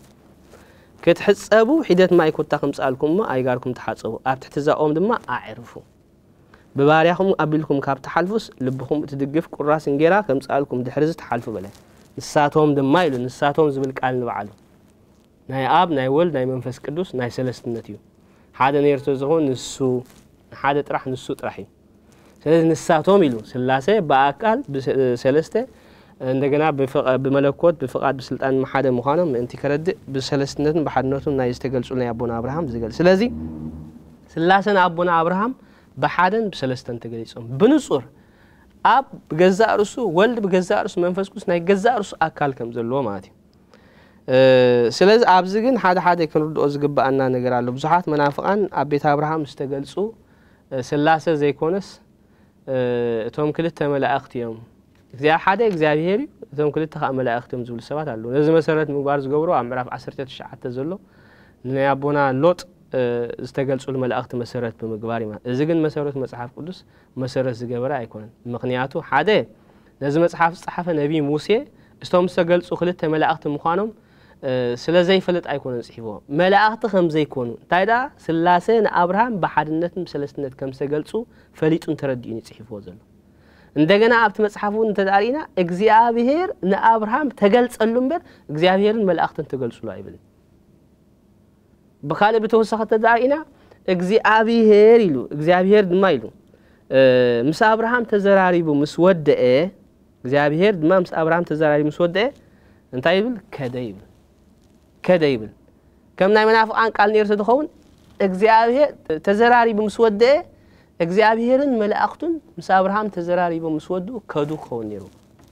كتحصبوا حدت ما يكون تاخم سألكم ما أيقاركم تحصبوا أب تحتزاقهم دما أعرفوا ببارياكم قبلكم كاب تحلفوس لبكم تدقف قراس انجيرا كم سألكم دحرز تحلفوا بله نساتهم دما يلو نساتهم زبل قال نبعلو ناي آب ناي ولد ناي منفس قدوس ناي سلستنتيو حدا نيرتو زغون نسو حدا طرح نسو طرحي سلازي نساتهم يلو سلاسة بأكال بسلسته እንደገና በመለኮት በፍቃድ በስልጣን ማሐደ መሆኑን እንት ከረድ በሰለስተነትን በሐድነቱን ናይ ዝተገልጹና ያቦና አብርሃም ዝገል ስለዚህ ስላሰና አቦና አብርሃም በሐደን በሰለስተን ተገልጾም በንጹር አብ ገዛ እርሱ ወልድ በገዛ እርሱ መንፈስ ቅዱስ ናይ ገዛ እርሱ አካል ከም ዘሎ ማለት ስለዚህ አብዝ ግን ሓደ ክንርድኦ ዝግባአና ነገር አለ ብዙሓት መናፍቃን አቤት አብርሃም ዝተገልጹ ስላሰ ዘይኮነስ እቶም ክልተ መላእክት እዮም እግዚአብሔር እቶም ክልተ መላእክትም ዝብል ሰባት አሉ ነዚ መሰረት ምግባር ዝገብሩ ኣብ ምዕራፍ 19 ዘሎ ንያቦና ሎጥ ዝተገልጹ መላእክት መሰረት በምግባር ይማ እዚ ግን መሰረት መጽሐፍ ቅዱስ መሰረት ዝገበረ ኣይኮነን ምክንያቱ ሓደ ነዚ መጽሐፍ ጻሐፈ ነቢ ሙሴ እስቶም ዝተገልጹ ክልተ መላእክት ምዃኖም ስለዘይ ፍልጥ ኣይኮነን ጽሒፎ መላእክት ከም ዘይኮኑ ታይዳ ስላሴ ንአብርሃም በሐድነትን በሰለስተነት ከም ዝተገልጹ ፈሊጡን ተረዲኡን ጽሒፎ ዘሎ እንደገና አብት መጽሐፉን ተዳሪና እግዚአብሔር ለአብርሃም ተገልጸሉ እንበር እግዚአብሔርን መላእክትን ተገልጹሉ አይብል በካለ በተወሰኸ ተዳሪና እግዚአብሔር ይሉ እግዚአብሔር ድማ ይሉ ምስ አብርሃም ተዘራሪቡ ምስ ወደአ እግዚአብሔር ድማ ምስ አብርሃም ተዘራሪቡ ምስ ወደአ እንታይ ይብል ከደ ይብል ከም ናይ መናፍቃን ቃል ነርሰ ተኸውን እግዚአብሔር ተዘራሪቡ ምስ ወደአ እግዚአብሔርን መላእክቱን ምስ አብርሃም ተዘራሪቡ ምስ ወዱ ከዱ ኸውን ነሩ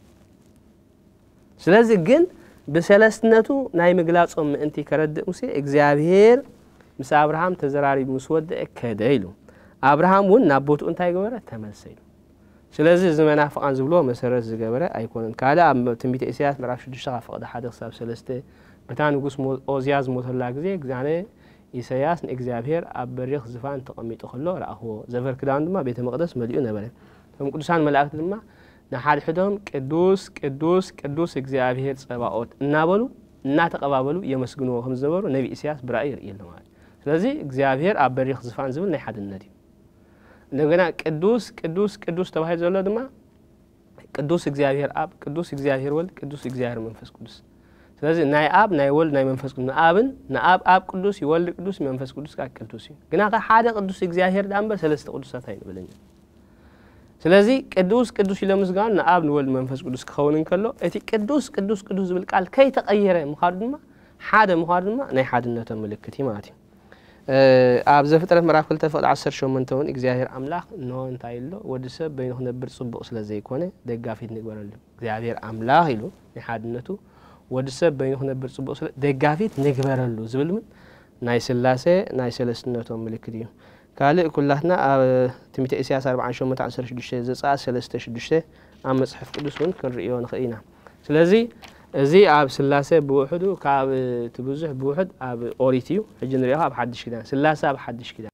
ስለዚህ ግን በሰለስተነቱ ናይ ምግላጾም ምእንቲ ከረድእ ሙሴ እግዚአብሔር ምስ አብርሃም ተዘራሪቡ ምስ ወደአ ከደ ይሉ አብርሃም ወን ናቦቱ እንታይ ገበረ ተመሰለ ስለዚህ ዘመናፍቃን ዝብሎ መሰረት ዝገበረ አይኮነን ካለ ትንቢተ ኢሳይያስ ምዕራፍ 6 ፈቅደ 1 ሐሳብ 3 በታን ንጉስ ኦዚያዝ ሞተላ ጊዜ እግዚአብሔር ኢሳይያስ ንእግዚአብሔር ኣብ በሪኽ ዝፋን ተቀሚጡ ከሎ ረአኽዎ ዘፈርክዳን ድማ ቤተ መቅደስ መልኡ ነበረ ከም ቅዱሳን መላእክት ድማ ንሓድሕዶም ቅዱስ ቅዱስ ቅዱስ እግዚአብሔር ጸባኦት እናበሉ እናተቀባበሉ የመስግኑዎ ከም ዝነበሩ ነቢ ኢሳይያስ ብራእይ ይርኢልና ማለት ስለዚህ እግዚአብሔር ኣብ በሪኽ ዝፋን ዝብል ናይ ሓድነት እዩ እንደገና ቅዱስ ቅዱስ ቅዱስ ተባሂል ዘሎ ድማ ቅዱስ እግዚአብሔር አብ ቅዱስ እግዚአብሔር ወልድ ቅዱስ እግዚአብሔር መንፈስ ቅዱስ ስለዚህ ናይ አብ ናይ ወልድ ናይ መንፈስ ቅዱስ አብን ናአብ አብ ቅዱስ ይወልድ ቅዱስ መንፈስ ቅዱስ ካ ቅዱስ ግና ሓደ ቅዱስ እግዚአብሔር ዳምበ ሰለስተ ቅዱሳት አይንብለኛ ስለዚህ ቅዱስ ቅዱስ ይለምስጋን ናአብ ንወልድ መንፈስ ቅዱስ ከሆነን ከሎ እቲ ቅዱስ ቅዱስ ቅዱስ ዝብል ቃል ከይ ተቀየረ ምኻዱ ድማ ሓደ ምኻዱ ድማ ናይ ሓድነት ምልክት ይማati ኣብ ዘፍጥረት ምዕራፍ 2 ፈቅድ 18 ውን እግዚአብሔር አምላክ ነው እንታይ ይሎ ወድሰብ በይነው ነብር ጽቡቅ ስለዘይኮነ ደጋፊት ንግበረሉ እግዚአብሔር አምላክ ይሉ ንሓድነቱ ወድሰብ በይነው ነብር ጽቡቅ ስለ ደጋፊት ንግበረሉ ዝብል ምን ናይ ስላሴ ናይ ሰለስተነቶም ምልክት እዩ ካለ ኩላትና ኣብ ትንቢተ ኢሳይያስ 48:16 ዘጻእ 3:6 ኣብ መጽሐፍ ቅዱስ ውን ክንርኢዮ ንኽኢና ስለዚህ እዚ ኣብ ስላሴ ብውሕዱ ካብ ትብዙሕ ብውሕድ ኣብ ኦሪት እዩ ሕጂ ንሪኦ ኣብ ሓድሽ ኪዳን ስላሴ ኣብ ሓድሽ ኪዳን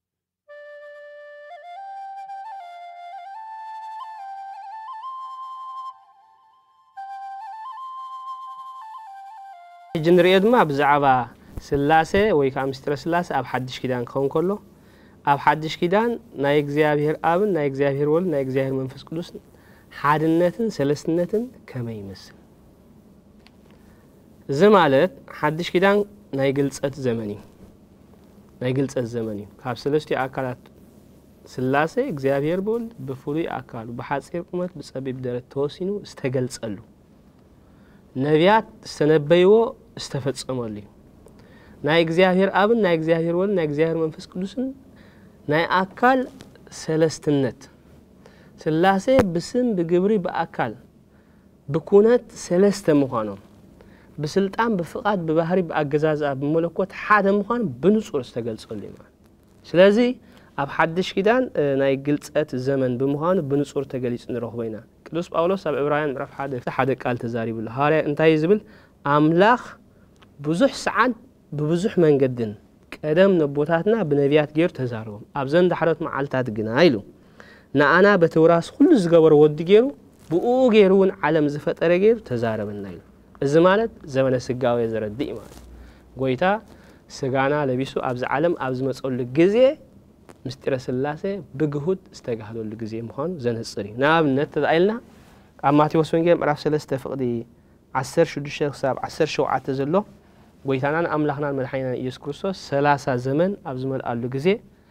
ሕጂ ንሪኦ ድማ ብዛዕባ ስላሴ ወይ ከዓ ምስጢረ ስላሴ ኣብ ሓድሽ ኪዳን ክኸውን ከሎ ኣብ ሓድሽ ኪዳን ናይ እግዚአብሔር አብን ናይ እግዚአብሔር ወልድ ናይ እግዚአብሔር መንፈስ ቅዱስ ሓድነትን ሰለስተነትን ከመይ ይመስል زمالت حدش كدان نايقلصت زمني نايقلصت زمني كاب سلستي أكلات سلاسة إغزابير بول بفوري أكل وبحاسير قمت بسبب درت توسينو استقلص قلو نبيات سنبيو استفدس أمالي ناي إغزابير أبن ناي إغزابير ول ناي إغزابير منفس قدوسن ناي أكل سلستنت سلاسة بسم بقبري بأكل بكونت سلسته مخانو بسلطان بفقاد ببحري باجزاز بملكوت حدا مخان بنصور استغلصلي ማለት ስለዚህ ኣብ ሓድሽ ኪዳን ናይ ግልጸት ዘመን በመሆኑ በንጹር ተገሊጽ ንረኽበይና ቅዱስ ጳውሎስ ኣብ ዕብራውያን ምዕራፍ 1 ሓደ ቃል ተዛሪብሉ ሃርያ እንታይ ዝብል አምላኽ ብዙሕ ሰዓት በብዙሕ መንገድን ቀደም ነቦታትና በነቢያት ገይሩ ተዛረቦም ኣብ ዘንድ ሓረት መዓልታት ግና ኢሉ ንኣና በተውራስ ሁሉ ዝገበረ ወዲ ገይሩ ብኡ ገይሩን ዓለም ዝፈጠረ ገይሩ ተዛረበና ኢሉ እዚ ማለት ዘመነ ስጋዊ ዘረድእ ማለት ጎይታ ስጋና ለቢሱ ኣብዝ ዓለም ኣብዝ መጸሉ ግዜ ምስጢረ ስላሴ ብግሁድ ዝተጋህለሉ ግዜ ምዃኑ ዘንጽሪ ናብነት ተዛኢልና ኣብ ማቴዎስ ወንጌል ምዕራፍ 3 ፍቅዲ 16 ክሳብ 17 ዘሎ ጎይታናን አምላኽናን መድኃኒትናን ኢየሱስ ክርስቶስ 30 ዘመን ኣብዝ መልአሉ ግዜ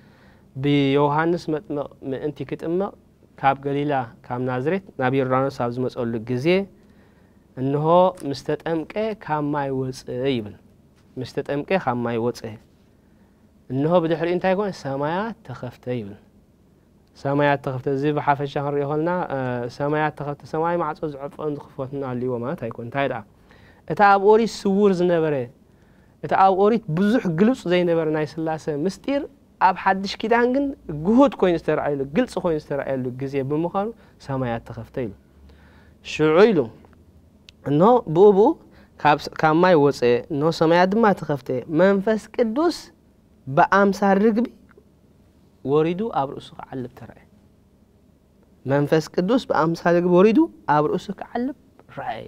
ብዮሐንስ መጥምቅ ምእንቲ ክትጥመቅ ካብ ገሊላ ካብ ናዝሬት ናብ ዮርዳኖስ ኣብዝ መጸሉ ግዜ እንሆ مستጠምቀ ካማይ ወጽ ይብል مستጠምቀ ካማይ ወጽ እንሆ ብድሕሪ እንታይ ኮን ሰማያት ተኸፍተ ይብል ሰማያት ተኸፍተ እዚ በሓፈሻ ክንሪኦ ኸልና ሰማያት ተኸፍተ ሰማይ ማዕጾ ዝዕፈን ዝኽፈትና አልይዎ ማለት ኣይኮን እንታይ ዳ እታ ኣብ ኦሪት ስውር ዝነበረ እታ ኣብ ኦሪት ብዙሕ ግልጽ ዘይነበረ ናይ ስላሴ ምስጢር ኣብ ሓድሽ ኪዳን ግን ግሁድ ኮይኑ ዝተራእየሉ ግልጽ ኮይኑ ዝተራእየሉ ግዜ ብምዃኑ ሰማያት ተኸፍተ ይብል ሽዑ ኢሉ انه بوبو كاب ماي وصي انه سمايات ما تخفته منفس قدوس بامثال رغبي وريدو ابرؤسك علب ترى منفس قدوس بامثال رغبي وريدو ابرؤسك علب راي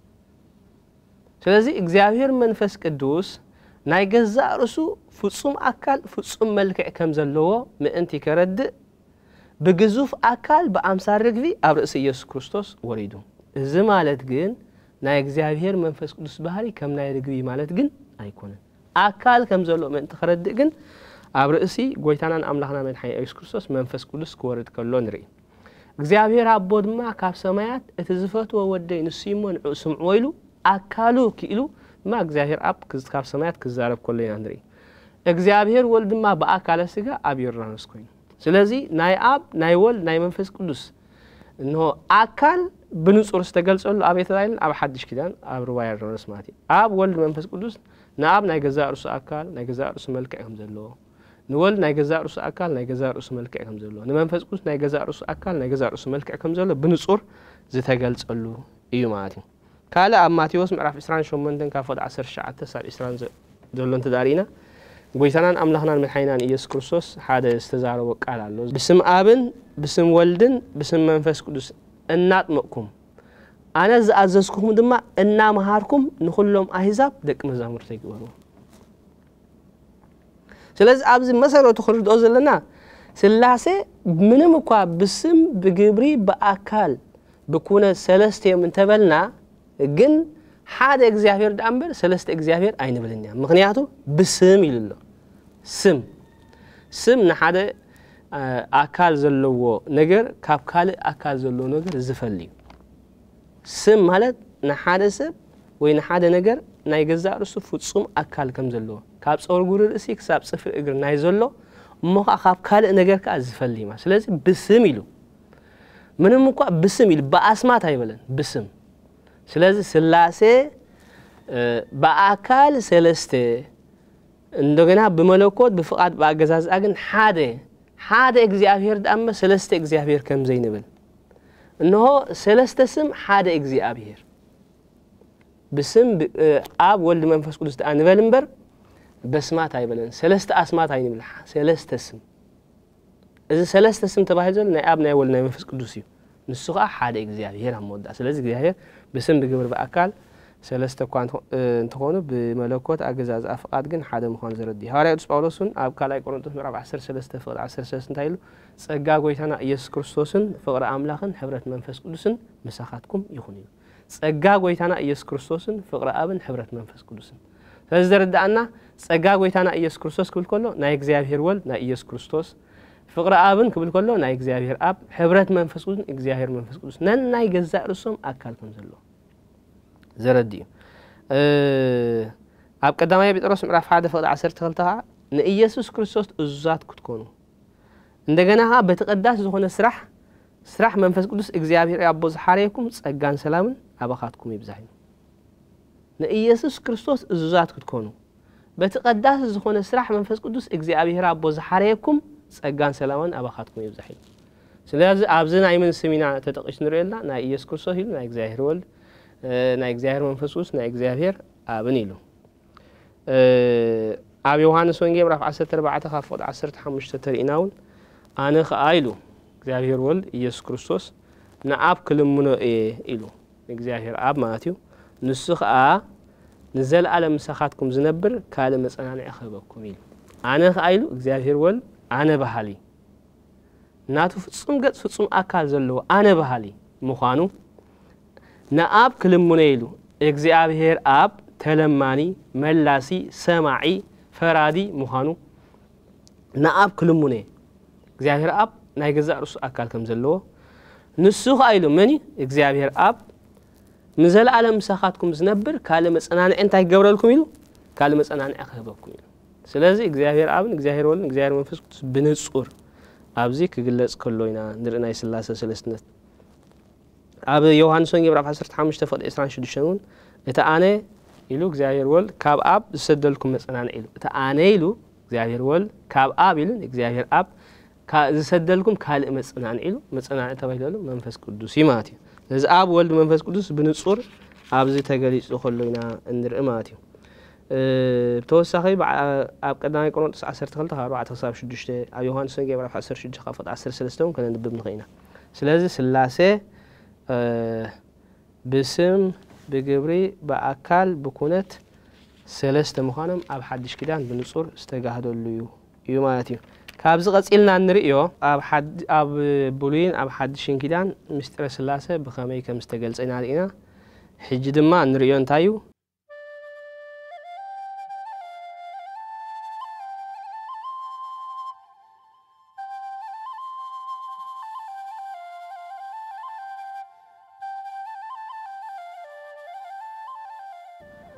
ስለዚህ እግዚአብሔር መንፈስ ቅዱስ ናይ ገዛ ርሱ ፍጹም አካል ፍጹም መልክዕ ከም ዘለዎ ምእንቲ ከረድ በግዙፍ አካል በአምሳል ረግቢ አብርስ ኢየሱስ ክርስቶስ ወሪዱ እዚ ማለት ግን ናይ እግዚአብሔር መንፈስ ቅዱስ ባህሪ ከም ናይ ርግቢ ማለት ግን አይኮነን አካል ከም ዘሎ ምእንቲ ከረድ ግን ኣብ ርእሲ ጎይታናን ኣምላኽና መድሓኒ ኢየሱስ ክርስቶስ መንፈስ ቅዱስ ክወርድ ከሎ ንርኢ እግዚአብሔር ኣቦ ድማ ካብ ሰማያት እቲ ዝፈትዎ ወደይ ንሱ እሞ ንዑ ስምዕዎ ኢሉ ኣካሉ ክኢሉ ድማ እግዚአብሔር ኣብ ካብ ሰማያት ክዛረብ ከሎ ኢና ንርኢ እግዚአብሔር ወልድ ድማ በአካለ ስጋ ኣብ ዮርዳኖስ ኮይኑ ስለዚ ናይ ኣብ ናይ ወልድ ናይ መንፈስ ቅዱስ እንሆ ኣካል ብንጹር ዝተገልጸሉ ኣብ የተባይልን ኣብ ሓድሽ ኪዳን ኣብ ሩባይ ዮርዳኖስ ማለት ኣብ ወልድ መንፈስ ቅዱስ ንኣብ ናይ ገዛ ርእሱ ኣካል ናይ ገዛ ርእሱ መልክዕ ከም ዘለዎ ንወልድ ናይ ገዛ ርእሱ ኣካል ናይ ገዛ ርእሱ መልክዕ ከም ዘለዎ ንመንፈስ ቅዱስ ናይ ገዛ ርእሱ ኣካል ናይ ገዛ ርእሱ መልክዕ ከም ዘሎ ብንጹር ዝተገልጸሉ እዩ ማለት እዩ ካለ ኣብ ማቴዎስ ምዕራፍ 28 ካብ 19 ሳብ 20 ዘሎ እንተዳሪና ጎይታናን ኣምላኽናን መድሓኒናን ኢየሱስ ክርስቶስ ሓደ ዝተዛረበ ቃል ኣሎ ብስም ኣብን ብስም ወልድን ብስም መንፈስ ቅዱስ እናጥመቅኩም ኣነ ዝኣዘዝኩኩም ድማ እናመሃርኩም ንኹሎም ኣህዛብ ደቂ መዛሙርተ ይግበሩ ስለዚህ ኣብዚ መሰረቱ ክርድኦ ዘለና ስላሴ ምንም እኳ ብስም ብግብሪ በአካል ብኩነት ሰለስተ እንተበልና ግን ሓደ እግዚአብሔር ዳምበር ሰለስተ እግዚአብሔር አይንብልኛ ምክንያቱ ብስም ይልሎ ስም ንሓደ ኣካል ዘለዎ ነገር ካብ ካልእ ኣካል ዘለዎ ነገር ዝፈልዩ ስም ማለት ንሓደ ሰብ ወይ ንሓደ ነገር ናይ ገዛ ርእሱ ፍጹም ኣካል ከም ዘለዎ ካብ ጸጉር ጉሪ ርእሲ ክሳብ ጽፍር እግር ናይ ዘሎ እሞ ካብ ካልእ ነገር ከዓ ዝፈልይ ማለት ስለዚ ብስም ኢሉ ምንም እንኳ ብስም ኢሉ በአስማት አይበለን ብስም ስለዚ ስላሴ በአካል ሰለስተ እንደገና በመለኮት በፍቃድ ባገዛዝ አግን ሓደ እግዚአብሔር ዳመ ሰለስተ እግዚአብሔር ከም ዘይንብል እነሆ ሰለስተ ስም ሓደ እግዚአብሔር بسم آب ولد منفس قدس أنا بلنبر بسمات هاي بلن سلست أسمات هاي نملح سلست اسم إذا سلست اسم تباهزل نأب نأول منفس قدسي نسخة حاد إجزاء هم مودة سلست إجزاء بسم بجبر بأكل سلست كوان تكونه بملكوت أجزاء أفقاد جن حدا مخان زردي هاري أدرس باولوسون آب كلا يكونوا مرة بعشر سلست فقر 10 سلست تايلو سجى قويتنا يسوع كريستوسن فقر أملاخن حبرة منفس قدسن مساحاتكم يخونيو ጸጋ ጎይታና ኢየሱስ ክርስቶስን ፍቅረ አብን ህብረት መንፈስ ቅዱስን ስለዚህ ዘርዳና ጸጋ ጎይታና ኢየሱስ ክርስቶስ ክብል ኮሎ ናይ እግዚአብሔር ወልድ ናይ ኢየሱስ ክርስቶስ ፍቅረ አብን ክብል ኮሎ ናይ እግዚአብሔር አብ ህብረት መንፈስ ቅዱስን እግዚአብሔር መንፈስ ቅዱስ ነን ናይ ገዛ ርሶም አካል ከም ዘሎ ዘረዲ ኣብ ቀዳማይ ጴጥሮስ ምዕራፍ 1 ፍቅረ 12 ንኢየሱስ ክርስቶስ እዛት ክትኮኑ እንደገና በተቀዳስ ዝኾነ ስራሕ መንፈስ ቅዱስ እግዚአብሔር ያቦ ዝሓረየኩም ጸጋን ሰላምን አባኻትኩም ይብዛኝ ንኢየሱስ ክርስቶስ እዙዛት ክትኮኑ በተቀዳስ ዝኾነ ስራሕ መንፈስ ቅዱስ እግዚአብሔር አቦ ዝሓረየኩም ጸጋን ሰላምን አባኻትኩም ይብዛኝ ስለዚህ ኣብዝና አይመን ስሚና ተጠቅሽ ንርእየላ ናይ ኢየሱስ ክርስቶስ ይሉ ናይ እግዚአብሔር ወልድ ናይ እግዚአብሔር መንፈስ ቅዱስ ናይ እግዚአብሔር አብን ይሉ ኣብ ዮሐንስ ወንጌል ምዕራፍ 14 ካብ 15 ተሪእናውን ኣነ ኸኣይሉ እግዚአብሔር ወልድ ኢየሱስ ክርስቶስ ንአብ ክልሙኖ ኢሉ እግዚአብሔር አብ ማለትዩ ንሱ ኸኣ ንዘለዓለም መሳኻትኩም ዝነብር ካለ መጽናንዕ ኸበኩም ኢሉ ኣነ ኸኣይሉ እግዚአብሔር ወልድ ኣነ ባህሊ ናቱ ፍጹም ገጽ ፍጹም ኣካል ዘለዎ ኣነ ባህሊ ምዃኑ ንአብ ክልሙኖ ኢሉ እግዚአብሔር አብ ተለማኒ መላሲ ሰማዒ ፈራዲ ምዃኑ ንአብ ክልሙኖ እግዚአብሔር አብ ናይ ገዛ ርሱ ኣካል ከም ዘለዎ ንሱ ኸኣይሉ መኒ እግዚአብሔር አብ ንዘለዓለም መሳኻትኩም ዝነብር ካለ መጽናንዕ እንታይ ይገብረልኩም ኢሉ ካለ መጽናንዕ ኸበኩም ኢሉ ስለዚህ እግዚአብሔር አብን እግዚአብሔር ወልድን እግዚአብሔር መንፈስ ቅዱስ ብንጹር ኣብዚ ክግለጽ ከሎይና ንርኢናይ ስላሴ ሰለስትነት ኣብ ዮሐንስ ወንጌል ምዕራፍ 15 ፍቅዲ 26 እውን እቲ ኣነ ኢሉ እግዚአብሔር ወልድ ካብ አብ ዝሰደልኩም መጽናንዕ ኢሉ እቲ ኣነ ኢሉ እግዚአብሔር ወልድ ካብ አብ ኢሉ እግዚአብሔር አብ ዝሰደልኩም ካልእ መጽናንዕ ኢሉ መጽናንዕ ተባሂሉ መንፈስ ቅዱስ ይማት እዩ ለዚ አብ ወልድ መንፈስ ቅዱስ ብንጹር ኣብዚ ተገሊጹ ከሎይና እንርኢ ማለት እዩ ተወሳኺ ኣብ ቀዳማይ ቆሮንቶስ 12 ካብ 4 ክሳብ 6 ኣብ ዮሐንስ ወንጌል ምዕራፍ 16 ካብ 13 ከነንብብ ንኽእልና ስለዚ ስላሴ ብስም ብግብሪ በአካል ብኩነት ሰለስተ ምዃኖም ኣብ ሓድሽ ኪዳን ብንጹር ዝተጋህደሉ እዩ ማለት እዩ ካብዚ ቀጺልና ንርእዮ ኣብ ብሉይን ኣብ ሓድሽን ኪዳን ምስጢረ ስላሴ ብኸመይ ከም ዝተገልጸና ርኢና ሕጂ ድማ ንርእዮ እንታይ እዩ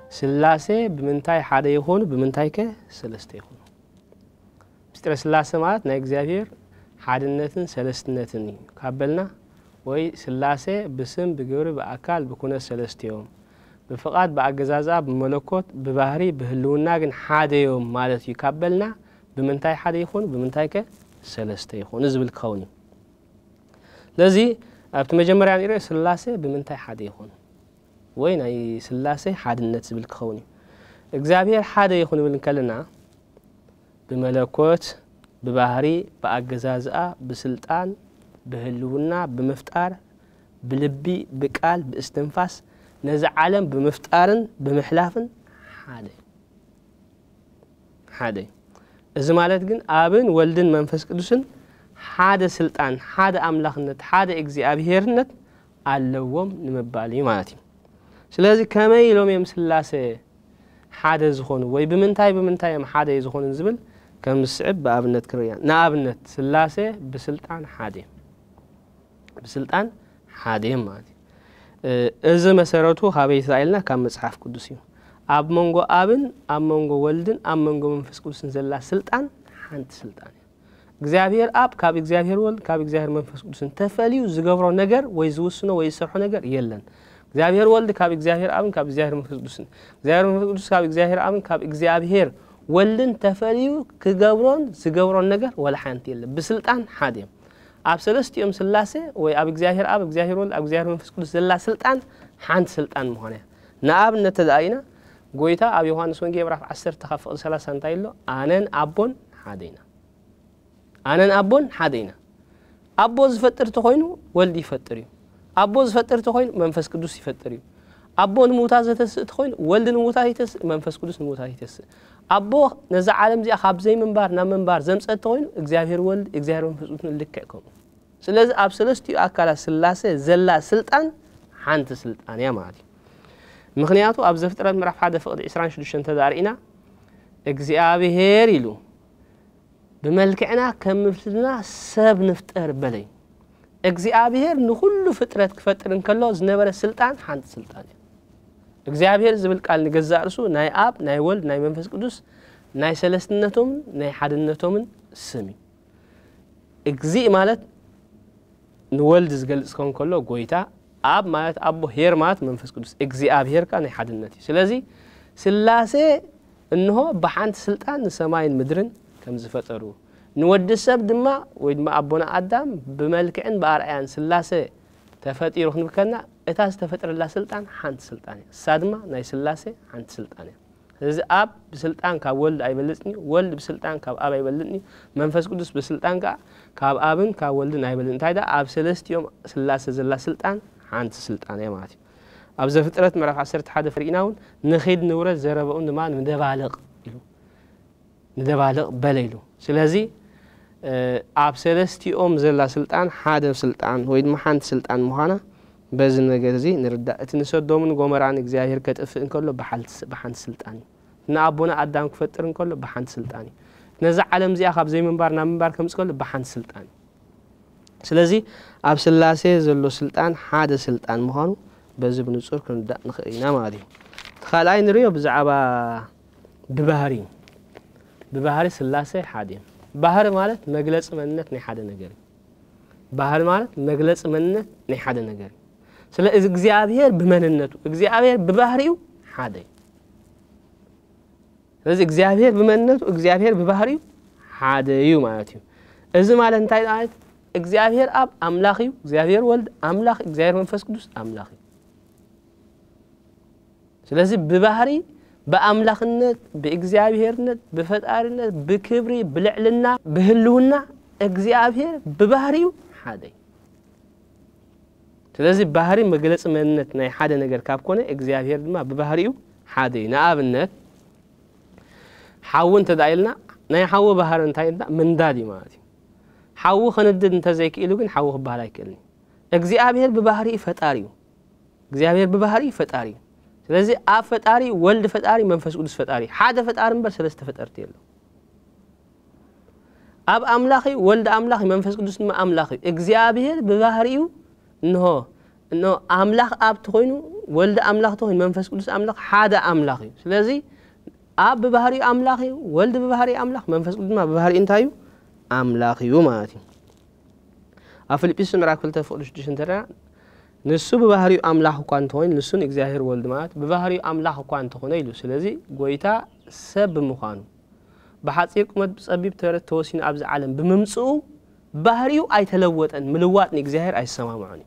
سلاسة بمنتاي حدا يخون بمنتاي كسلسته يخون مستر سلاسة مالت نا إجزابير حادنتن سلستنتني كابلنا وي سلاسة بسم بجور بأكل بكون سلستيوم بفقاد بأجزازا بملكوت ببهري بهلونا جن حدا يوم مالت يكابلنا بمنتاي حدا يخون بمنتاي كسلسته يخون نزب الكوني لذي بتمجمر يعني رأي سلاسة بمنتاي حدا يخون وين أي سلاسة حادنت زب الكوني إجزابير حدا يخون بالكلنا بملكوت ببهري بأجزازا بسلطان بهلونا بمفتار بلبي بقال باستنفاس نزع عالم بمفتارن بمحلافن حادي إذا مالت جن آبن ولدن منفس قدسن حاد سلطان حاد أملاخنت حاد إجزابيرنت علوم نمبالي مالتي سلازي كما يلوم يمسلاسة حاد زخون وي بمنتاي حاد يزخون نزبل كم صعب بأبنت كريان نابنت سلاسة بسلطان حادي بسلطان حادي مالتي إذا مسارته هابي إسرائيلنا كم مصحف قدسي أب منجو أبن أب منجو ولدن أب منجو منفس قدسن زلا سلطان حنت سلطان إجزابير أب كاب إجزابير ولد كاب إجزابير منفس قدسن تفعليو زجبرو نجر ويزوسنا ويسرحو نجر يلن إجزابير ولد كاب إجزابير أبن كاب إجزابير منفس قدسن إجزابير منفس قدس كاب إجزابير أبن كاب إجزابير ولن تفعليو كجبرون زجبرو نجر ولا حنت يلن بسلطان حادي أب سلست يوم سلاسة وأب إجزابير أب إجزابير ولد أب إجزابير منفس قدس زلا سلطان حنت سلطان مهنا ناب نتداينا قويتا أب يوحنس ونجي برا 10 تخفق 3 سنتايلو أنن أبون حادينا أنن أبون حادينا أبوز فتر تخوينو ولدي فتريو أبوز فتر تخوين منفس قدس يفتريو أبون موتازة تخوين ولد موتازة تس منفس قدس موتازة تس أبو نزع عالم زي أخاب زي منبار نام منبار زمس تخوين إجزابير ولد إجزابير منفس قدس نلككم سلز أب سلستي أكلا سلاسة زلا سلطان حانت سلطان يا مالي مخنياتو أب زفترات مرح حدا فقد إسران شدوشن تدارينا إجزابير يلو بملكعنا كم مثلنا سب نفتر بلي إجزابير نخل فترة كفتر نكلو زنبر السلطان حانت سلطان إجزابير زبل قال نجزع رسو ناي أب ناي ولد ناي منفس قدس ناي سلستنتهم ناي حدنتهم سمي إجزاء مالت نولد زقل سكون كله قويتا أب مالت أبو هير مالت منفس قدس إجزابير كان حدنتي سلازي سلاسة إنه بحانت سلطان سماين مدرن كم زفترو نود السب دما ويدما أبونا آدم بملكعن بأرعيان سلاسة تفتي روح نبكنا إتاز تفتر الله سلطان حانت سلطاني سادما ناي سلاسة حانت سلطاني إذا أب بسلطان كولد أي بلدني ولد بسلطان كاب أب أي بلدني منفس قدس بسلطان كاب أبن كولد أي بلدني تايدا أب سلست يوم سلاسة زلا سلطان حانت سلطاني يا ماتي أب زفترت مرف 10 حدا فريقناون نخيد نورة زربون ما ندبالغ بليلو سلازي أب سلستي زلا سلطان حدا سلطان ويد محانت سلطان مهانا بزن نجازي نرد تنسد دومن قمران إجزاهير كتفن كله بحانت سلطاني نابونا أدم كفترن كله بحانت سلطاني نزع علم زي أخاب زي منبار نمبار كمس كله بحانت سلطاني سلازي أب سلاسة زلو سلطان حدا سلطان مهانو بزن بنصور كندا نخينا مادي خلاين ريو بزعبا ببهاري سلاسة حادين بحر مالت مجلس منت نحدا نجاري بحر مالت مجلس منت نحدا نجاري سلا إجزابير بمننته إجزابير ببحريو حادي لذا إجزابير بمننته إجزابير ببحريو حاديو مالتيو إذا ما لنتاي آيت إجزابير أب أملاخيو إجزابير ولد أملاخ إجزابير منفس قدس أملاخي سلا ببحري بأملاخنت بإجزابيرنت بفتارنت بكبري بلعلنا بهلونا إجزابير ببحريو حادي سلازي بحري مجلس منت ناي حدا نجر كاب كونه إجزابير ما ببحريو حادي نابنت حاون تدايلنا ناي حاو بحر انتاينا من دادي مالتي حاو خندد انت زي كيلو كن حاو بحراي كلني إجزابير ببحري فتاريو إجزابير ببحري فتاري سلازي أب فتاري ولد فتاري منفس قدس فتاري حدا فتار مبر سلست فتارتي له أب أملاخي ولد أملاخي منفس قدس ما أملاخي إجزابير ببحريو إنه انه املاخ اب تخوينو ولد املاخ تخوين منفس قدس املاخ حدا املاخي ስለዚህ اب ببهري املاخي ولد ببهري املاخ منفس قدس ما ببهري انتايو املاخيو معناتي افليبيس ምዕራፍ 2 ፍቅዱ 6 እንተራ ንሱ በባህሪው አምላክ እንኳን ተሆን ንሱን እግዚአብሔር ወልድ ማለት በባህሪው አምላክ እንኳን ተሆነ ይሉ ስለዚህ ጎይታ ሰብ ምዃኑ በሐጽር ቁመት ጸቢብ ተረት ተወሲን አብዝ ዓለም በመምጽኡ ባህሪው አይተለወጠን ምልዋጥ እግዚአብሔር አይሰማማኒ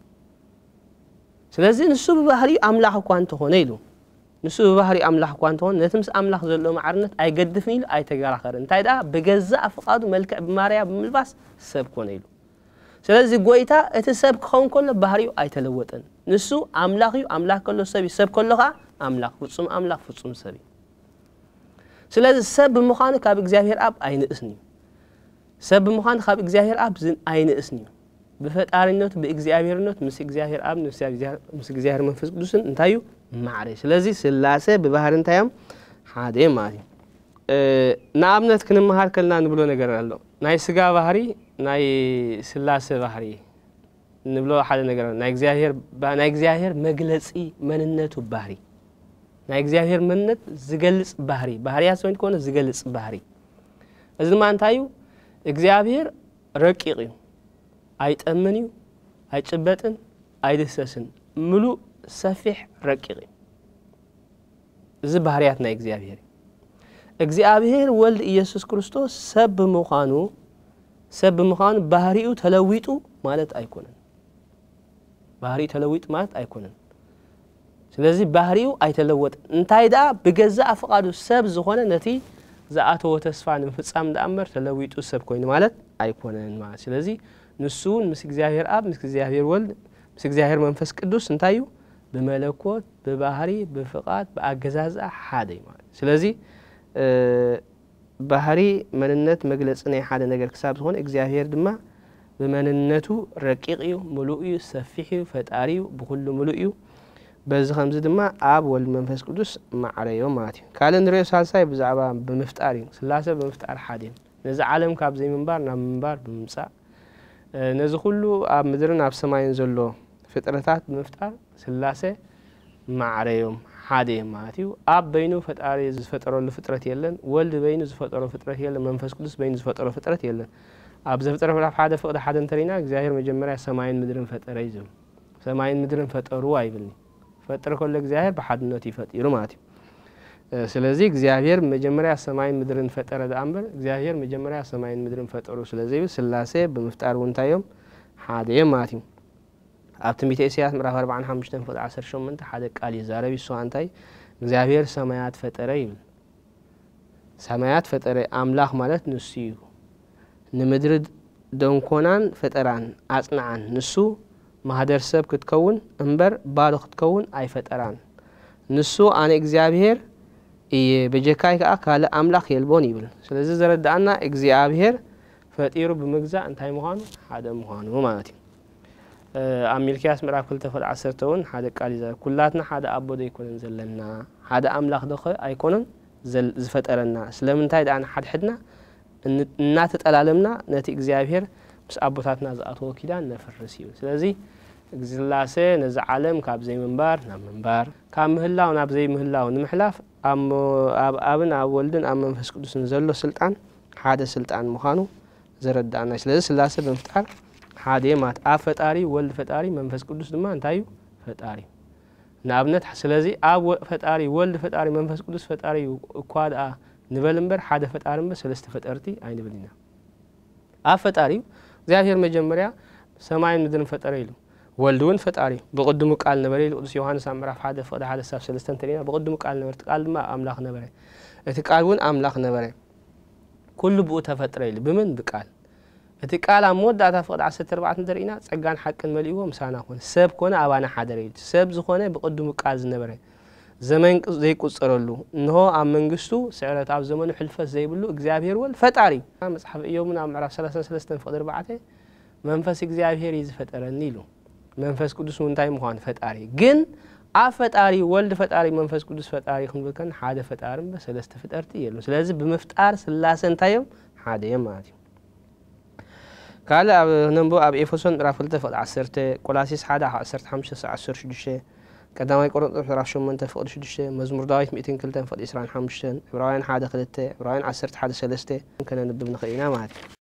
ስለዚህ ንሱ በባህሪው አምላክ እንኳን ተሆነ ይሉ ንሱ በባህሪው አምላክ እንኳን ተሆን ነትምስ አምላክ ዘሎ ማዕርነት አይገድፍን ይሉ አይተጋራኸር እንታይዳ በገዛ አፍቃዱ መልከ በማርያ በመልባስ ሰብ ኮነ ይሉ ስለዚህ ጎይታ እተሰብ ከሆን ኮለ ባህሪው አይተለወጠን ንሱ አምላክዩ አምላክ ከሎ ሰብ ሰብ ከሎኻ አምላክ ፍጹም ሰብ ስለዚህ ሰብ ምዃኑ ካብ እግዚአብሔር አብ አይንእስኒ ሰብ ምዃኑ ካብ እግዚአብሔር አብ ዝን አይንእስኒ በፈጣሪነቱ በእግዚአብሔርነቱ ምስ እግዚአብሔር አብ ምስ እግዚአብሔር መንፈስ ቅዱስን እንታዩ ማዕረ ስለዚህ ስላሴ በባህር እንታያም ሓደ ማለት ናብነት ክንመሃር ከልና ንብሎ ነገር አለ ናይ ስጋ ባህሪ ናይ ስላሴ ባህሪ ንብሎ ሓደ ነገር ናይ እግዚአብሔር መግለጺ መንነቱ ባህሪ ናይ እግዚአብሔር መንነት ዝገልጽ ባህሪ ባህሪያት ሰው እንኮነ ዝገልጽ ባህሪ እዚ ማንታዩ እግዚአብሔር ረቂቅ እዩ አይጠምንዩ አይጭበጥን አይደሰስን ሙሉ ሰፊሕ ረቂቅ እዚ ባህሪያት ናይ እግዚአብሔር ወልድ ኢየሱስ ክርስቶስ ሰብ ምዃኑ ባህሪው ተለዊጡ ማለት አይኮነን ባህሪ ተለዊጥ ማለት አይኮነን ስለዚህ ባህሪው አይተለወጥ እንታይዳ በገዛ አፍቃዱ ሰብ ዝሆነ ነቲ ዘአተወ ተስፋን ፍጻም ዳአመር ተለዊጡ ሰብ ኮይኑ ማለት አይኮነን ማለት ስለዚህ ንሱን ምስ እግዚአብሔር አብ ምስ እግዚአብሔር ወልድ ምስ እግዚአብሔር መንፈስ ቅዱስ እንታዩ በመለኮት በባህሪ በፍቃድ በአገዛዛ ሓደ ማለት ስለዚህ ባህሪ መንነት መግለጽ ናይ ሓደ ነገር ክሳብ ዝሆነ እግዚአብሔር ድማ በመንነቱ ረቂቅ እዩ ሙሉእ እዩ ሰፊሕ እዩ ፈጣሪ እዩ በኩሉ ሙሉእ እዩ በዚ ከምዚ ድማ አብ ወልድ መንፈስ ቅዱስ ማዕረዮ ማለት እዩ ካለ ንሪኦ ሳልሳይ ብዛዕባ በመፍጣር እዩ ስላሴ በመፍጣር ሓደ ነዚ ዓለም ካብ ዘይምንባር ናብ ምንባር ብምምጻእ ነዚ ሁሉ አብ ምድርን አብ ሰማይን ዘሎ ፍጥረታት በመፍጣር ስላሴ ማዕረዮም ሓደ ማለት እዩ አብ በይኑ ፈጣሪ ዝፈጠረሉ ፍጥረት የለን ወልድ በይኑ ዝፈጠሮ ፍጥረት የለን መንፈስ ቅዱስ በይኑ ዝፈጠሮ ፍጥረት የለን አብ ዘፍጥረ ምዕራፍ ሓደ ፍቅደ ሓደ እንተሪና እግዚአብሔር መጀመሪያ ሰማይን ምድርን ፈጠረ ይዝም ሰማይን ምድርን ፈጠሩ አይብልኒ ፈጠረ ኮለ እግዚአብሔር በሐድነቱ ይፈጥሩ ማለት እዩ ስለዚህ እግዚአብሔር መጀመሪያ ሰማይን ምድርን ፈጠረ ዳአምበር እግዚአብሔር መጀመሪያ ሰማይን ምድርን ፈጠሩ ስለዚህ ስላሴ በመፍጣር ወንታዮም ሓደ ማለት እዩ አብ ትንቢተ ኢሳይያስ ምዕራፍ 45 ፍቅደ 18 ሓደ ቃል ይዛረብ ይሱ አንታይ እግዚአብሔር ሰማያት ፈጠረ ይብል ሰማያት ፈጠረ አምላክ ማለት ንሱ እዩ ንምድር ደንኮናን ፈጠራን አጽናዓን ንሱ ማህደር ሰብ ክትከውን እንበር ባሎ ክትከውን አይፈጠራን ንሱ አነ እግዚአብሔር በጀካይ ካለ አምላክ የልቦን ይብል ስለዚህ ዘረዳና እግዚአብሔር ፈጢሩ በመግዛእ እንታይ ምዃኑ ሓደ ምዃኑ ማለት እዩ አሚልኪያስ ምዕራፍ 2 ፍቅደ 10 ሓደ ቃል ይዛረብ ኩላትና ሓደ አቦ ዘይኮነን ዘለና ሓደ አምላክ ደኸ አይኮነን ዝፈጠረና ስለምንታይ ዳና ሓድሕድና እናተጠላለምና ነቲ እግዚአብሔር ምስ አቦታትና ዝአተወ ኪዳን ነፈርስ እዩ ስለዚህ ስላሴ ነዚ ዓለም ካብ ዘይምንባር ናብ ምንባር ካብ ምህላው ናብ ዘይምህላው ንምሕላፍ አብን አብ ወልድን አብ መንፈስ ቅዱስን ዘሎ ስልጣን ሓደ ስልጣን ምዃኑ ዘረዳና ስለዚህ ስላሴ በመፍጣር ሓደ ማለት አብ ፈጣሪ ወልድ ፈጣሪ መንፈስ ቅዱስ ድማ እንታዩ ፈጣሪ ናብነት ስለዚህ አብ ፈጣሪ ወልድ ፈጣሪ መንፈስ ቅዱስ ፈጣሪ እኳዳ ንበልምበር ሓደ ፈጣሪ እምበር ሰለስተ ፈጠርቲ አይንብልና አብ ፈጣሪ እግዚአብሔር መጀመሪያ ሰማይን ምድርን ፈጠረ ይሉ ወልድውን ፈጣሪ በቅድሙ ቃል ነበረ ይሉ ቅዱስ ዮሐንስ ምዕራፍ 1 ፍቅደ 1 ሳብ 3 ተሪና በቅድሙ ቃል ነበረ ቃል ድማ አምላክ ነበረ እቲ ቃልውን አምላክ ነበረ ኩሉ ብኡ ተፈጠረ ይሉ በምን በቃል እቲ ቃል አሞዳታ ፍቅደ 14 ተሪና ጸጋን ሐቅን መልይዎ ምሳና ሆነ ሰብ ኮነ አባና ሓደረ ይሉ ሰብ ዝኮነ በቅድሙ ቃል ዝነበረ ዘመን ዘይቆጸረሉ እንሆ አብ መንግስቱ ስዕረት አብ ዘመኑ ሕልፈት ዘይብሉ እግዚአብሔር ወልድ ፈጣሪ መጽሐፍ ኢዮብና ምዕራፍ 33 ፍቅደ 4 መንፈስ እግዚአብሔር ይዝፈጠረኒ ይሉ መንፈስ ቅዱስ ወንታይ ምዃን ፈጣሪ ግን አብ ፈጣሪ ወልድ ፈጣሪ መንፈስ ቅዱስ ፈጣሪ ክንብልከን ሓደ ፈጣሪም በሰለስተ ፍጠርቲ የሉ ስለዚህ በመፍጣር ስላሴ እንታዮም ሓደ ማለት እዩ قال نبو أب إفسون رافلت فقد عسرت قلاسيس حدا عسرت حمشة عسر شدشة قدامي قرن راف شو من تفقد شدشة مزمور دايت 200 كلتين فقد إسرائيل حمشة إبراهيم حدا خلته إبراهيم عسرت حدا سلسته ممكن نبدأ بنخينا معك